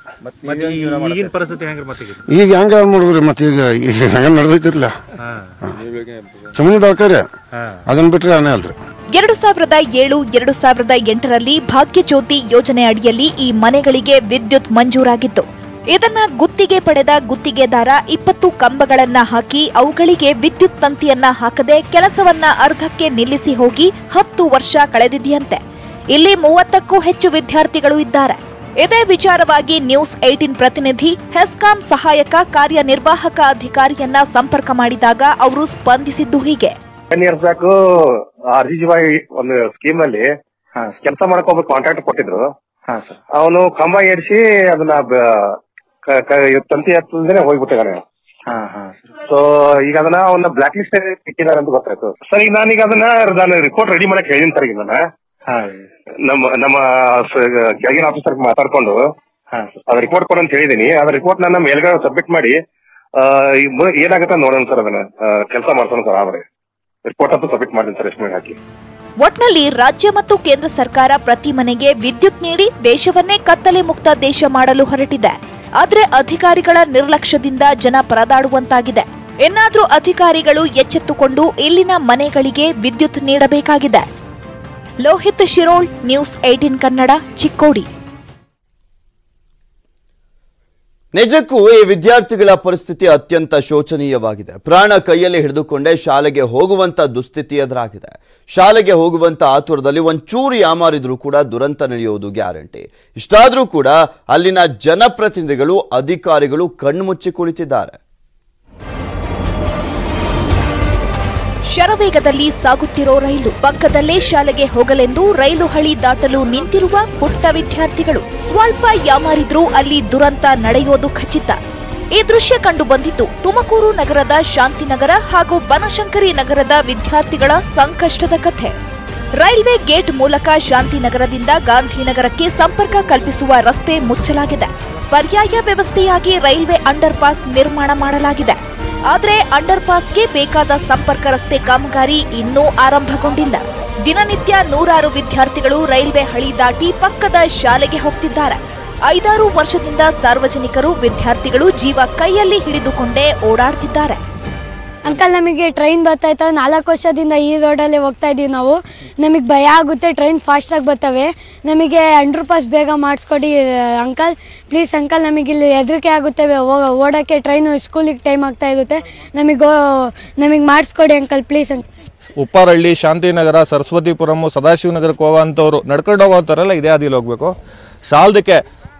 S11: ಈಗ ಹೆಂಗ ಮಾಡಿದ್ರಿ? ಮತ್ತೆ ಈಗ ಈಗ ಹೆಂಗ ನಡೆದೈತಿರ್ಲ ಚಮನಿ ಬೆಳಕಾರಿ ಅದನ್ನ ಬಿಟ್ರೆ ಅನೇ ಅಲ್ರಿ.
S8: ಎರಡು ಸಾವಿರದ ಏಳು ಎರಡು ಸಾವಿರದ ಎಂಟರಲ್ಲಿ ಭಾಗ್ಯಜ್ಯೋತಿ ಯೋಜನೆ ಅಡಿಯಲ್ಲಿ ಈ ಮನೆಗಳಿಗೆ ವಿದ್ಯುತ್ ಮಂಜೂರಾಗಿತ್ತು. ಇದನ್ನ ಗುತ್ತಿಗೆ ಪಡೆದ ಗುತ್ತಿಗೆದಾರ ಇಪ್ಪತ್ತು ಕಂಬಗಳನ್ನ ಹಾಕಿ ಅವುಗಳಿಗೆ ವಿದ್ಯುತ್ ತಂತಿಯನ್ನ ಹಾಕದೆ ಕೆಲಸವನ್ನ ಅರ್ಧಕ್ಕೆ ನಿಲ್ಲಿಸಿ ಹೋಗಿ ಹತ್ತು ವರ್ಷ ಕಳೆದಿದೆಯಂತೆ. ಇಲ್ಲಿ ಮೂವತ್ತಕ್ಕೂ ಹೆಚ್ಚು ವಿದ್ಯಾರ್ಥಿಗಳು ಇದ್ದಾರೆ. ಇದೇ ವಿಚಾರವಾಗಿ ನ್ಯೂಸ್ ಏಟೀನ್ ಪ್ರತಿನಿಧಿ ಹೆಸ್ಕಾಂ ಸಹಾಯಕ ಕಾರ್ಯನಿರ್ವಾಹಕ ಅಧಿಕಾರಿಯನ್ನ ಸಂಪರ್ಕ ಮಾಡಿದಾಗ ಅವರು ಸ್ಪಂದಿಸಿದ್ದು ಹೀಗೆ.
S13: ಅರ್ಜಿಜೀವಾಗಿ ಒಂದು ಸ್ಕೀಮ್ ಅಲ್ಲಿ ಕೆಲಸ ಮಾಡಕ್ ಒಬ್ಬ ಕಾಂಟ್ರಾಕ್ಟ್ ಕೊಟ್ಟಿದ್ರು. ಅವನು ಕಂಬ ಏರಿಸಿ ಅದನ್ನ ತಂತಿ ಹತ್ತಲ್ದೇನೆ ಹೋಗ್ಬಿಟ್ಟಿದ್ದಾನೆ. ಸೊ ಈಗ ಅದನ್ನ ಅವನ್ನ ಬ್ಲಾಕ್ ಲಿಸ್ಟ್ ಇಟ್ಟಿದ್ದಾರೆ ಅಂತ ಗೊತ್ತಾಯ್ತು ಸರ್. ಈಗ ನಾನೀಗ ಅದನ್ನ ನಾನು ರಿಪೋರ್ಟ್ ರೆಡಿ ಮಾಡಕ್ ಹೇಳಿದ್ದೀನಿ ಸರ್. ಈಗ ನಾನು ನಮ್ಮ ನಮ್ಮ ಕೆಳಗಿನ ಆಫೀಸರ್ ಮಾತಾಡ್ಕೊಂಡು ಅದ್ ರಿಪೋರ್ಟ್ ಕೊಡು ಅಂತ ಹೇಳಿದೀನಿ. ಅದ್ ರಿಪೋರ್ಟ್ ನನ್ನ ಮೇಲ್ಗಡೆ ಸಬ್ಮಿಟ್ ಮಾಡಿ ಏನಾಗುತ್ತೆ ನೋಡೋಣ ಸರ್. ಅದನ್ನ ಕೆಲಸ ಮಾಡ್ಸೋಣ ಸರ್. ಆದ್ರೆ ರಿಪೋರ್ಟ್ ಅಂತೂ ಸಬ್ಮಿಟ್ ಮಾಡ್ತೀನಿ ಸರ್ ಎಸ್ಟಿಮೇಟ್ ಹಾಕಿ.
S8: ಒಟ್ನಲ್ಲಿ ರಾಜ್ಯ ಮತ್ತು ಕೇಂದ್ರ ಸರ್ಕಾರ ಪ್ರತಿ ಮನೆಗೆ ವಿದ್ಯುತ್ ನೀಡಿ ದೇಶವನ್ನೇ ಕತ್ತಲೆ ಮುಕ್ತ ದೇಶ ಮಾಡಲು ಹೊರಟಿದೆ. ಆದ್ರೆ ಅಧಿಕಾರಿಗಳ ನಿರ್ಲಕ್ಷ್ಯದಿಂದ ಜನ ಪರದಾಡುವಂತಾಗಿದೆ. ಇನ್ನಾದ್ರೂ ಅಧಿಕಾರಿಗಳು ಎಚ್ಚೆತ್ತುಕೊಂಡು ಇಲ್ಲಿನ ಮನೆಗಳಿಗೆ ವಿದ್ಯುತ್ ನೀಡಬೇಕಾಗಿದೆ. Lohith Shirol, news eighteen Kannada, Chikkodi.
S1: ನಿಜಕ್ಕೂ ಈ ವಿದ್ಯಾರ್ಥಿಗಳ ಪರಿಸ್ಥಿತಿ ಅತ್ಯಂತ ಶೋಚನೀಯವಾಗಿದೆ. ಪ್ರಾಣ ಕೈಯಲ್ಲಿ ಹಿಡಿದುಕೊಂಡೇ ಶಾಲೆಗೆ ಹೋಗುವಂತ ದುಸ್ಥಿತಿ ಎದುರಾಗಿದೆ. ಶಾಲೆಗೆ ಹೋಗುವಂತ ಆತುರದಲ್ಲಿ ಒಂಚೂರು ಯಾಮಾರಿದ್ರೂ ಕೂಡ ದುರಂತ ನಡೆಯುವುದು ಗ್ಯಾರಂಟಿ. ಇಷ್ಟಾದ್ರೂ ಕೂಡ ಅಲ್ಲಿನ ಜನಪ್ರತಿನಿಧಿಗಳು, ಅಧಿಕಾರಿಗಳು ಕಣ್ಮುಚ್ಚಿ ಕುಳಿತಿದ್ದಾರೆ.
S8: ಶರವೇಗದಲ್ಲಿ ಸಾಗುತ್ತಿರೋ ರೈಲು, ಪಕ್ಕದಲ್ಲೇ ಶಾಲೆಗೆ ಹೋಗಲೆಂದು ರೈಲು ಹಳಿ ದಾಟಲು ನಿಂತಿರುವ ಪುಟ್ಟ ವಿದ್ಯಾರ್ಥಿಗಳು. ಸ್ವಲ್ಪ ಯಾಮಾರಿದ್ರೂ ಅಲ್ಲಿ ದುರಂತ ನಡೆಯೋದು ಖಚಿತ. ಈ ದೃಶ್ಯ ಕಂಡು ಬಂದಿದ್ದು ತುಮಕೂರು ನಗರದ ಶಾಂತಿನಗರ ಹಾಗೂ ಬನಶಂಕರಿ ನಗರದ ವಿದ್ಯಾರ್ಥಿಗಳ ಸಂಕಷ್ಟದ ಕಥೆ. ರೈಲ್ವೆ ಗೇಟ್ ಮೂಲಕ ಶಾಂತಿನಗರದಿಂದ ಗಾಂಧಿನಗರಕ್ಕೆ ಸಂಪರ್ಕ ಕಲ್ಪಿಸುವ ರಸ್ತೆ ಮುಚ್ಚಲಾಗಿದೆ. ಪರ್ಯಾಯ ವ್ಯವಸ್ಥೆಯಾಗಿ ರೈಲ್ವೆ ಅಂಡರ್ ಪಾಸ್ ನಿರ್ಮಾಣ ಮಾಡಲಾಗಿದೆ. ಆದರೆ ಅಂಡರ್ ಪಾಸ್ಗೆ ಬೇಕಾದ ಸಂಪರ್ಕ ರಸ್ತೆ ಕಾಮಗಾರಿ ಇನ್ನೂ ಆರಂಭಗೊಂಡಿಲ್ಲ. ದಿನನಿತ್ಯ ನೂರಾರು ವಿದ್ಯಾರ್ಥಿಗಳು ರೈಲ್ವೆ ಹಳಿ ದಾಟಿ ಪಕ್ಕದ ಶಾಲೆಗೆ ಹೋಗ್ತಿದ್ದಾರೆ. ಐದಾರು ವರ್ಷದಿಂದ ಸಾರ್ವಜನಿಕರು, ವಿದ್ಯಾರ್ಥಿಗಳು ಜೀವ ಕೈಯಲ್ಲಿ ಹಿಡಿದುಕೊಂಡೇ ಓಡಾಡ್ತಿದ್ದಾರೆ.
S14: ಅಂಕಲ್, ನಮಗೆ ಟ್ರೈನ್ ಬರ್ತಾ ಇತ್ತು. ನಾಲ್ಕು ವರ್ಷದಿಂದ ಈ ರೋಡಲ್ಲೇ ಹೋಗ್ತಾ ಇದೀವಿ ನಾವು. ನಮಗೆ ಭಯ ಆಗುತ್ತೆ, ಟ್ರೈನ್ ಫಾಸ್ಟಾಗಿ ಬರ್ತವೆ. ನಮಗೆ ಅಂಡರ್ ಪಾಸ್ ಬೇಗ ಮಾಡಿಸ್ಕೊಡಿ ಅಂಕಲ್, ಪ್ಲೀಸ್ ಅಂಕಲ್. ನಮಗೆ ಇಲ್ಲಿ ಹೆದರಿಕೆ ಆಗುತ್ತೆ ಓಡೋಕ್ಕೆ. ಟ್ರೈನು ಸ್ಕೂಲಿಗೆ ಟೈಮ್ ಆಗ್ತಾ ಇರುತ್ತೆ. ನಮಗೆ ನಮಗೆ ಮಾಡಿಸ್ಕೊಡಿ uncle, please uncle.
S12: Upparahalli, Shantinagar, Saraswathipuram, ಸದಾಶಿವನಗರಕ್ಕೆ ಹೋಗೋವಂಥವ್ರು ನಡ್ಕೊಂಡು ಹೋಗೋವಂಥವ್ರೆಲ್ಲ ಇದೇ ಹಾದಿಲಿ ಹೋಗಬೇಕು. ಸಾಲದಕ್ಕೆ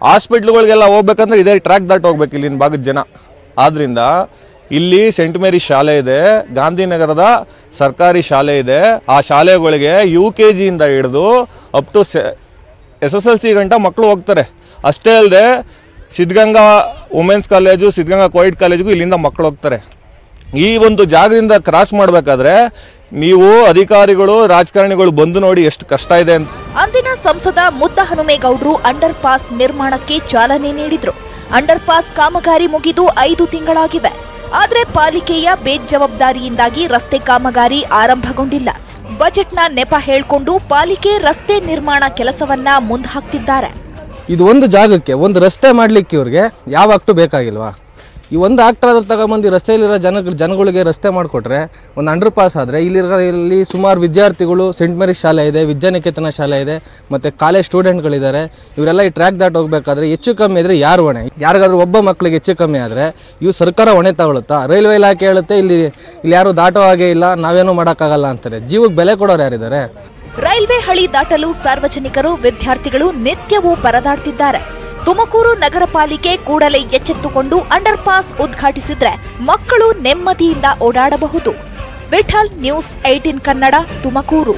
S12: ಹಾಸ್ಪಿಟ್ಲ್ಗಳಿಗೆಲ್ಲ ಹೋಗ್ಬೇಕಂದ್ರೆ ಇದೇ ಟ್ರ್ಯಾಕ್ ದಾಟ್ ಹೋಗ್ಬೇಕು ಇಲ್ಲಿನ ಭಾಗದ ಜನ. ಆದ್ರಿಂದ ಇಲ್ಲಿ ಸೆಂಟ್ ಮೇರಿ ಶಾಲೆ ಇದೆ, ಗಾಂಧಿನಗರದ ಸರ್ಕಾರಿ ಶಾಲೆ ಇದೆ. ಆ ಶಾಲೆಗಳಿಗೆ ಯು ಕೆ ಜಿಯಿಂದ ಹಿಡಿದು up to S S L C ಗಂಟ ಮಕ್ಕಳು ಹೋಗ್ತಾರೆ. ಅಷ್ಟೇ ಅಲ್ಲದೆ Siddaganga women's college, Siddaganga coed ಕಾಲೇಜಿಗೂ ಇಲ್ಲಿಂದ ಮಕ್ಕಳು ಹೋಗ್ತಾರೆ. ಈ ಒಂದು ಜಾಗದಿಂದ ಕ್ರಾಸ್ ಮಾಡಬೇಕಾದ್ರೆ ನೀವು ಅಧಿಕಾರಿಗಳು, ರಾಜಕಾರಣಿಗಳು ಬಂದು ನೋಡಿ ಎಷ್ಟು ಕಷ್ಟ ಇದೆ ಅಂತ.
S8: ಅಂದಿನ ಸಂಸದ ಮುದ್ದಹನುಮೇಗೌಡರು ಅಂಡರ್ ಪಾಸ್ ನಿರ್ಮಾಣಕ್ಕೆ ಚಾಲನೆ ನೀಡಿದ್ರು. ಅಂಡರ್ ಪಾಸ್ ಕಾಮಗಾರಿ ಮುಗಿದು ಐದು ತಿಂಗಳಾಗಿವೆ. ಆದರೆ ಪಾಲಿಕೆಯ ಬೇಜವಾಬ್ದಾರಿಯಿಂದಾಗಿ ರಸ್ತೆ ಕಾಮಗಾರಿ ಆರಂಭಗೊಂಡಿಲ್ಲ. ಬಜೆಟ್ನ ನೆಪ ಹೇಳ್ಕೊಂಡು ಪಾಲಿಕೆ ರಸ್ತೆ ನಿರ್ಮಾಣ ಕೆಲಸವನ್ನ ಮುಂದಾಕ್ತಿದ್ದಾರೆ.
S15: ಇದು ಒಂದು ಜಾಗಕ್ಕೆ ಒಂದು ರಸ್ತೆ ಮಾಡ್ಲಿಕ್ಕೆ ಇವ್ರಿಗೆ ಯಾವ ಆಕ್ಟು ಬೇಕಾಗಿಲ್ವಾ? ಈ ಒಂದು ಆಕ್ಟರ್ ಆದ್ರೆ ತಗೊಂಬಂದು ರಸ್ತೆಯಲ್ಲಿರೋ ಜನ ಜನಗಳಿಗೆ ರಸ್ತೆ ಮಾಡಿಕೊಟ್ರೆ, ಒಂದು ಅಂಡರ್ ಪಾಸ್ ಆದರೆ ಇಲ್ಲಿರೋ ಇಲ್ಲಿ ಸುಮಾರು ವಿದ್ಯಾರ್ಥಿಗಳು, ಸೆಂಟ್ ಮೇರಿಸ್ ಶಾಲೆ ಇದೆ, ವಿದ್ಯಾನಿಕೇತನ ಶಾಲೆ ಇದೆ, ಮತ್ತು ಕಾಲೇಜ್ ಸ್ಟೂಡೆಂಟ್ಗಳಿದ್ದಾರೆ. ಇವರೆಲ್ಲ ಈ ಟ್ರ್ಯಾಕ್ ದಾಟ್ ಹೋಗ್ಬೇಕಾದ್ರೆ ಹೆಚ್ಚು ಕಮ್ಮಿ ಆದರೆ ಯಾರು ಹೊಣೆ? ಯಾರಿಗಾದ್ರೂ ಒಬ್ಬ ಮಕ್ಕಳಿಗೆ ಹೆಚ್ಚು ಕಮ್ಮಿ ಆದರೆ ಇವು ಸರ್ಕಾರ ಹೊಣೆ ತಗೊಳುತ್ತಾ? ರೈಲ್ವೆ ಇಲಾಖೆ ಹೇಳುತ್ತೆ ಇಲ್ಲಿ ಇಲ್ಲಿ ಯಾರು ದಾಟೋ ಹಾಗೆ ಇಲ್ಲ, ನಾವೇನು ಮಾಡೋಕ್ಕಾಗಲ್ಲ ಅಂತಾರೆ. ಜೀವಕ್ಕೆ ಬೆಲೆ ಕೊಡೋರು ಯಾರಿದ್ದಾರೆ?
S8: ರೈಲ್ವೆ ಹಳಿ ದಾಟಲು ಸಾರ್ವಜನಿಕರು, ವಿದ್ಯಾರ್ಥಿಗಳು ನಿತ್ಯವೂ ಪರದಾಡ್ತಿದ್ದಾರೆ. ತುಮಕೂರು ನಗರ ಪಾಲಿಕೆ ಕೂಡಲೇ ಎಚ್ಚೆತ್ತುಕೊಂಡು ಅಂಡರ್ ಪಾಸ್ ಉದ್ಘಾಟಿಸಿದ್ರೆ ಮಕ್ಕಳು ನೆಮ್ಮದಿಯಿಂದ ಓಡಾಡಬಹುದು. Vithal, news eighteen Kannada, Tumakuru.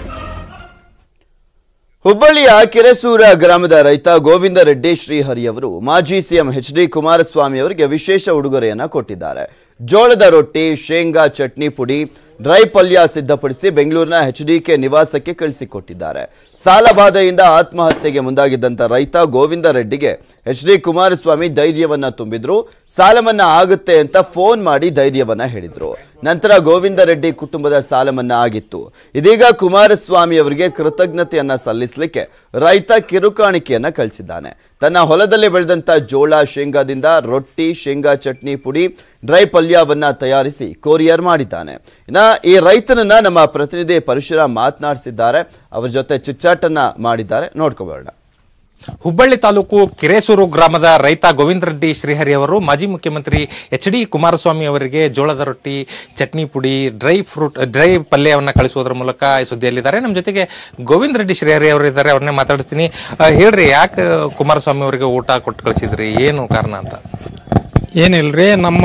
S1: ಹುಬ್ಬಳ್ಳಿಯ ಕೆರೆಸೂರ ಗ್ರಾಮದ ರೈತ ಗೋವಿಂದ ರೆಡ್ಡಿ ಶ್ರೀಹರಿ ಅವರು ಮಾಜಿ ಸಿಎಂ ಎಚ್ ಡಿ ಕುಮಾರಸ್ವಾಮಿ ಅವರಿಗೆ ವಿಶೇಷ ಉಡುಗೊರೆಯನ್ನ ಕೊಟ್ಟಿದ್ದಾರೆ. ಜೋಳದ ರೊಟ್ಟಿ, ಶೇಂಗಾ ಚಟ್ನಿ ಪುಡಿ, ಡ್ರೈ ಪಲ್ಯ ಸಿದ್ಧಪಡಿಸಿ ಬೆಂಗಳೂರಿನ ಎಚ್ ಡಿ ಕೆ ನಿವಾಸಕ್ಕೆ ಕಳಿಸಿಕೊಟ್ಟಿದ್ದಾರೆ. ಸಾಲಬಾಧೆಯಿಂದ ಆತ್ಮಹತ್ಯೆಗೆ ಮುಂದಾಗಿದ್ದಂತ ರೈತ ಗೋವಿಂದ ರೆಡ್ಡಿಗೆ ಎಚ್ ಡಿ ಕುಮಾರಸ್ವಾಮಿ ಧೈರ್ಯವನ್ನ ತುಂಬಿದ್ರು. ಸಾಲ ಮನ್ನಾ ಆಗುತ್ತೆ ಅಂತ ಫೋನ್ ಮಾಡಿ ಧೈರ್ಯವನ್ನ ಹೇಳಿದ್ರು. ನಂತರ ಗೋವಿಂದ ರೆಡ್ಡಿ ಕುಟುಂಬದ ಸಾಲ ಮನ್ನಾ ಆಗಿತ್ತು. ಇದೀಗ ಕುಮಾರಸ್ವಾಮಿ ಅವರಿಗೆ ಕೃತಜ್ಞತೆಯನ್ನ ಸಲ್ಲಿಸಲಿಕ್ಕೆ ರೈತ ಕಿರುಕಾಣಿಕೆಯನ್ನ ಕಳಿಸಿದ್ದಾನೆ. ತನ್ನ ಹೊಲದಲ್ಲಿ ಬೆಳೆದಂತ ಜೋಳ, ಶೇಂಗಾದಿಂದ ರೊಟ್ಟಿ, ಶೇಂಗಾ ಚಟ್ನಿ ಪುಡಿ, ಡ್ರೈ ಪಲ್ಯವನ್ನ ತಯಾರಿಸಿ ಕೊರಿಯರ್ ಮಾಡಿದ್ದಾನೆ. ಇನ್ನ ಈ ರೈತನನ್ನ ನಮ್ಮ ಪ್ರತಿನಿಧಿ ಪರಶುರಾಮ್ ಮಾತನಾಡಿಸಿದ್ದಾರೆ. ಅವರ ಜೊತೆ ಚಿಚ್ಚಾಟನ್ನ ಮಾಡಿದ್ದಾರೆ, ನೋಡ್ಕೋಬೇಡ.
S16: ಹುಬ್ಬಳ್ಳಿ ತಾಲೂಕು ಕೆರೆಸೂರು ಗ್ರಾಮದ ರೈತ ಗೋವಿಂದ ರೆಡ್ಡಿ ಶ್ರೀಹರಿ ಅವರು ಮಾಜಿ ಮುಖ್ಯಮಂತ್ರಿ ಎಚ್ ಡಿ ಕುಮಾರಸ್ವಾಮಿ ಅವರಿಗೆ ಜೋಳದ ರೊಟ್ಟಿ, ಚಟ್ನಿ ಪುಡಿ, ಡ್ರೈ ಫ್ರೂಟ್ ಡ್ರೈ ಪಲ್ಯವನ್ನು ಕಳಿಸುವುದರ ಮೂಲಕ ಸುದ್ದಿಯಲ್ಲಿದ್ದಾರೆ. ನಮ್ಮ ಜೊತೆಗೆ ಗೋವಿಂದ ರೆಡ್ಡಿ ಶ್ರೀಹರಿ ಅವರು ಇದ್ದಾರೆ, ಅವ್ರನ್ನೇ ಮಾತಾಡಿಸ್ತೀನಿ. ಹೇಳ್ರಿ, ಯಾಕೆ ಕುಮಾರಸ್ವಾಮಿ ಅವರಿಗೆ ಊಟ ಕೊಟ್ಟು ಕಳಿಸಿದ್ರಿ, ಏನು ಕಾರಣ ಅಂತ?
S17: ಏನಿಲ್ರಿ, ನಮ್ಮ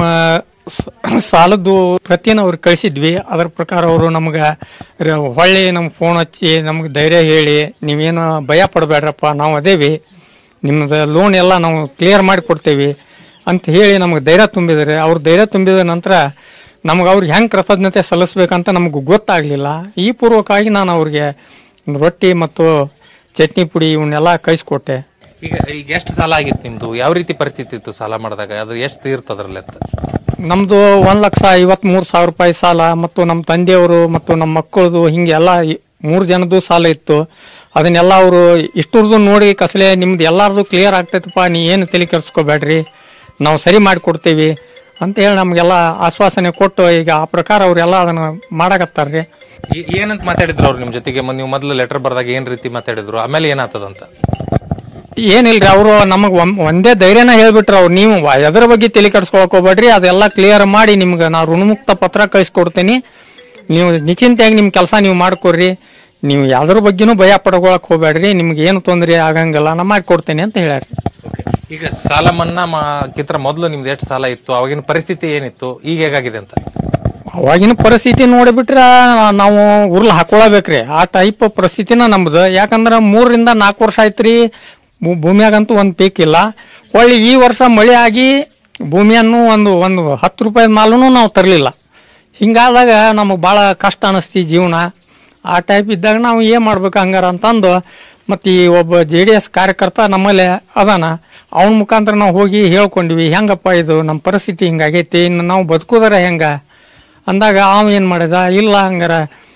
S17: ಸಾಲದ್ದು ಪ್ರತಿನ ಅವ್ರಿಗೆ ಕಳಿಸಿದ್ವಿ. ಅದರ ಪ್ರಕಾರ ಅವರು ನಮ್ಗೆ ಹೊಳ್ಳಿ ನಮ್ಗೆ ಫೋನ್ ಹಚ್ಚಿ ನಮ್ಗೆ ಧೈರ್ಯ ಹೇಳಿ, ನೀವೇನು ಭಯ ಪಡಬೇಡ್ರಪ್ಪ, ನಾವು ಅದೇವಿ, ನಿಮ್ಮದು ಲೋನ್ ಎಲ್ಲ ನಾವು ಕ್ಲಿಯರ್ ಮಾಡಿ ಕೊಡ್ತೇವೆ ಅಂತ ಹೇಳಿ ನಮ್ಗೆ ಧೈರ್ಯ ತುಂಬಿದ್ದಾರೆ. ಅವ್ರು ಧೈರ್ಯ ತುಂಬಿದ ನಂತರ ನಮ್ಗೆ ಅವ್ರಿಗೆ ಹೆಂಗೆ ಕೃತಜ್ಞತೆ ಸಲ್ಲಿಸ್ಬೇಕಂತ ನಮ್ಗೆ ಗೊತ್ತಾಗಲಿಲ್ಲ. ಈ ಪೂರ್ವಕವಾಗಿ ನಾನು ಅವ್ರಿಗೆ ರೊಟ್ಟಿ ಮತ್ತು ಚಟ್ನಿ ಪುಡಿ ಇವನ್ನೆಲ್ಲ ಕಳಿಸ್ಕೊಟ್ಟೆ.
S16: ಈಗ ಈಗ ಎಷ್ಟು ಸಾಲ ಆಗಿತ್ತು ನಿಮ್ದು? ಯಾವ ರೀತಿ ಪರಿಸ್ಥಿತಿ ಇತ್ತು ಸಾಲ ಮಾಡಿದಾಗ? ಅದು ಎಷ್ಟು ತೀರ್ತದ್ರಲ್ಲಿ ಅಂತ?
S17: ನಮ್ದು ಒಂದ್ ಲಕ್ಷ ಐವತ್ ಮೂರು ಸಾವಿರ ರೂಪಾಯಿ ಸಾಲ, ಮತ್ತು ನಮ್ಮ ತಂದೆಯವರು ಮತ್ತು ನಮ್ಮ ಮಕ್ಕಳದು ಹಿಂಗೆ ಎಲ್ಲ ಮೂರು ಜನದ್ದು ಸಾಲ ಇತ್ತು. ಅದನ್ನೆಲ್ಲ ಅವರು ಇಷ್ಟುರ್ದು ನೋಡಿ ಕಸಲೆ ನಿಮ್ದು ಎಲ್ಲಾರ್ದು ಕ್ಲಿಯರ್ ಆಗ್ತೈತಪ್ಪ, ನೀ ಏನು ತಲೆ ಕೆಡಿಸ್ಕೋಬೇಡ್ರಿ, ನಾವು ಸರಿ ಮಾಡಿಕೊಡ್ತೀವಿ ಅಂತ ಹೇಳಿ ನಮ್ಗೆಲ್ಲ ಆಶ್ವಾಸನೆ ಕೊಟ್ಟು ಈಗ ಆ ಪ್ರಕಾರ ಅವರೆಲ್ಲ ಅದನ್ನ ಮಾಡಕತ್ತಾರ್ರಿ.
S16: ಏನಂತ ಮಾತಾಡಿದ್ರು ಅವ್ರು ನಿಮ್ಮ ಜೊತೆಗೆ? ನೀವು ಮೊದಲು ಲೆಟರ್ ಬರ್ದಾಗ ಏನ್ ರೀತಿ ಮಾತಾಡಿದ್ರು, ಆಮೇಲೆ ಏನಾಗ್ತದಂತ?
S17: ಏನಿಲ್ರಿ, ಅವರು ನಮಗ್ ಒಂದೇ ಧೈರ್ಯನ ಹೇಳ್ಬಿಟ್ರು, ಅವ್ರು ನೀವು ಎದ್ರ ಬಗ್ಗೆ ತಲೆ ಕೆಡಿಸ್ಕೊಳಕ್ ಹೋಗ್ಬೇಡ್ರಿ, ಅದೆಲ್ಲ ಕ್ಲಿಯರ್ ಮಾಡಿ ನಿಮ್ಗೆ ನಾ ಋಣಮುಕ್ತ ಪತ್ರ ಕಳಿಸ್ಕೊಡ್ತೀನಿ, ನೀವು ನಿಶ್ಚಿಂತೆಯಾಗಿ ನಿಮ್ ಕೆಲಸ ನೀವು ಮಾಡ್ಕೊಡ್ರಿ, ನೀವು ಯಾವ್ದ್ರ ಬಗ್ಗೆನೂ ಭಯ ಪಡ್ಕೊಳಕ್ ಹೋಗ್ಬೇಡ್ರಿ, ನಿಮ್ಗೆ ಏನು ತೊಂದರೆ ಆಗಂಗಿಲ್ಲ, ನಾ ಮಾಡಿಕೊಡ್ತೇನೆ ಅಂತ ಹೇಳ್ಯಾರ.
S16: ಈಗ ಸಾಲ ಮನ್ನಾ ಕಿಂತ ಮೊದಲು ನಿಮ್ದು ಎಷ್ಟು ಸಾಲ ಇತ್ತು, ಅವಾಗಿನ ಪರಿಸ್ಥಿತಿ ಏನಿತ್ತು, ಈಗ ಹೇಗಾಗಿದೆ ಅಂತ?
S17: ಅವಾಗಿನ ಪರಿಸ್ಥಿತಿ ನೋಡಿಬಿಟ್ರೆ ನಾವು ಉರ್ಲ್ ಹಾಕೊಳಬೇಕ್ರಿ, ಆ ಟೈಪ್ ಪರಿಸ್ಥಿತಿನ ನಮ್ದು. ಯಾಕಂದ್ರೆ ಮೂರರಿಂದ ನಾಲ್ಕು ವರ್ಷ ಆಯ್ತ್ರಿ ಭೂಮಿಯಾಗಂತೂ ಒಂದು ಪೀಕ್ ಇಲ್ಲ. ಹೊಳ್ಳಿ ಈ ವರ್ಷ ಮಳೆ ಆಗಿ ಭೂಮಿಯನ್ನು ಒಂದು ಒಂದು ಹತ್ತು ರೂಪಾಯಿ ಮಾಲೂ ನಾವು ತರಲಿಲ್ಲ. ಹಿಂಗಾದಾಗ ನಮಗೆ ಭಾಳ ಕಷ್ಟ ಅನಿಸ್ತಿ ಜೀವನ. ಆ ಟೈಪ್ ಇದ್ದಾಗ ನಾವು ಏನು ಮಾಡ್ಬೇಕು ಹಂಗಾರ ಅಂತಂದು, ಮತ್ತು ಈ ಒಬ್ಬ ಜೆ ಡಿ ಎಸ್ ಕಾರ್ಯಕರ್ತ ನಮ್ಮಲ್ಲಿ ಅದಾನ, ಅವನ ಮುಖಾಂತರ ನಾವು ಹೋಗಿ ಹೇಳ್ಕೊಂಡ್ವಿ, ಹೆಂಗಪ್ಪ ಇದು ನಮ್ಮ ಪರಿಸ್ಥಿತಿ ಹಿಂಗಾಗೈತಿ, ಇನ್ನು ನಾವು ಬದುಕೋದಾರ ಹೆಂಗೆ ಅಂದಾಗ ಅವ ಏನು ಮಾಡಿದ, ಇಲ್ಲ ಹಂಗಾರ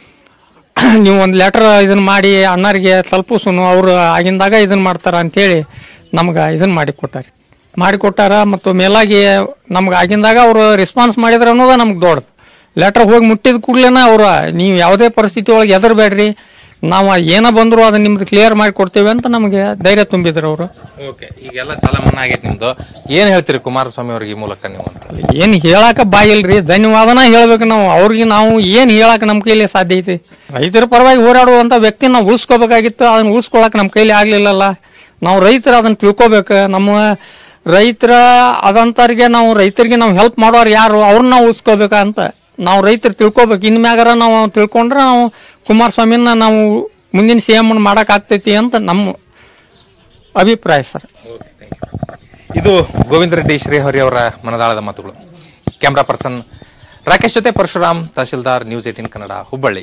S17: ನೀವು ಒಂದು ಲೆಟರ್ ಇದನ್ನ ಮಾಡಿ ಅಣ್ಣರಿಗೆ ತಲುಪಿಸುನು, ಅವರು ಆಗಿಂದಾಗ ಇದನ್ನ ಮಾಡ್ತಾರ ಅಂತೇಳಿ ನಮ್ಗೆ ಇದನ್ನ ಮಾಡಿ ಕೊಟ್ಟಾರೆ ಮಾಡಿಕೊಟ್ಟಾರ ಮತ್ತು ಮೇಲಾಗಿ ನಮ್ಗೆ ಆಗಿಂದಾಗ ಅವರು ರೆಸ್ಪಾನ್ಸ್ ಮಾಡಿದ್ರೆ ಅನ್ನೋದು ನಮ್ಗೆ ದೊಡ್ಡದು. ಲೆಟರ್ ಹೋಗಿ ಮುಟ್ಟಿದ ಕೂಡಲೇನ ಅವ್ರು ನೀವು ಯಾವುದೇ ಪರಿಸ್ಥಿತಿ ಒಳಗೆ ಹೆದರ್ಬೇಡ್ರಿ, ನಾವು ಏನ ಬಂದ್ರು ಅದನ್ನ ನಿಮ್ದು ಕ್ಲಿಯರ್ ಮಾಡಿ ಕೊಡ್ತೇವೆ ಅಂತ ನಮಗೆ ಧೈರ್ಯ ತುಂಬಿದ್ರು ಅವರು.
S16: ಓಕೆ, ಈಗೆಲ್ಲ ಸಾಲ ಮನ್ನಾ ಆಗೈತೆ ನಿಮ್ದು, ಏನ್ ಹೇಳ್ತೀರಿ ಕುಮಾರಸ್ವಾಮಿ ಅವ್ರಿಗೆ ಈ ಮೂಲಕ ನೀವು ಅಂತ?
S17: ಏನ್ ಹೇಳಾಕ ಬಾಯಿಲ್ರಿ, ಧನ್ಯವಾದನ ಹೇಳ್ಬೇಕು ನಾವು ಅವ್ರಿಗೆ. ನಾವು ಏನ್ ಹೇಳಾಕ ನಮ್ಮ ಕೈಲಿ ಸಾಧ್ಯ ಐತಿ? ರೈತರ ಪರವಾಗಿ ಹೋರಾಡುವಂತ ವ್ಯಕ್ತಿ ನಾವು ಉಳಿಸ್ಕೋಬೇಕಾಗಿತ್ತು, ಅದನ್ನ ಉಳಿಸ್ಕೊಳಕ್ ನಮ್ಮ ಕೈಲಿ ಆಗ್ಲಿಲ್ಲಲ್ಲ. ನಾವು ರೈತರು ಅದನ್ನು ತಿಳ್ಕೊಬೇಕು. ನಮ್ಮ ರೈತರ ಅದಂತರಿಗೆ ನಾವು ರೈತರಿಗೆ ನಾವು ಹೆಲ್ಪ್ ಮಾಡೋರು ಯಾರು ಅವ್ರನ್ನ ನಾವು ಉಳಿಸ್ಕೋಬೇಕಂತ ನಾವು ರೈತರು ತಿಳ್ಕೊಬೇಕು. ಇನ್ಮ್ಯಾಗಾರ ನಾವು ತಿಳ್ಕೊಂಡ್ರೆ ನಾವು ಕುಮಾರಸ್ವಾಮಿನ ನಾವು ಮುಂದಿನ ಸಿ ಎಂ ಮಾಡೋಕ್ಕಾಗ್ತೈತಿ ಅಂತ ನಮ್ಮ ಅಭಿಪ್ರಾಯ ಸರ್.
S16: ಇದು ಗೋವಿಂದ ರೆಡ್ಡಿ ಶ್ರೀಹರಿ ಅವರ ಮನದಾಳದ ಮಾತುಗಳು. ಕ್ಯಾಮ್ರಾ ಪರ್ಸನ್ ರಾಕೇಶ್ ಜೊತೆ ಪರಶುರಾಮ್, ತಹಶೀಲ್ದಾರ್, ನ್ಯೂಸ್ ಏಟೀನ್ ಕನ್ನಡ, ಹುಬ್ಬಳ್ಳಿ.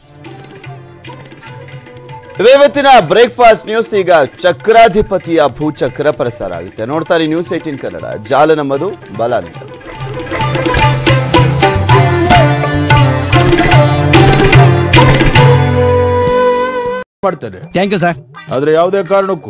S1: ಇವತ್ತಿನ ಬ್ರೇಕ್ಫಾಸ್ಟ್ ನ್ಯೂಸ್ ಈಗ ಚಕ್ರಾಧಿಪತಿಯ ಭೂಚಕ್ರ ಪ್ರಸಾರ ಆಗುತ್ತೆ. ನೋಡ್ತಾರೆ ನ್ಯೂಸ್ ಏಟೀನ್ ಕನ್ನಡ. ಜಾಲ ನಮ್ಮದು, ಬಲ ನಿಮ್ಮದು.
S18: ಮಾಡ್ತಾರೆ ಥ್ಯಾಂಕ್ ಯು ಸರ್. ಆದ್ರೆ ಯಾವುದೇ ಕಾರಣಕ್ಕೂ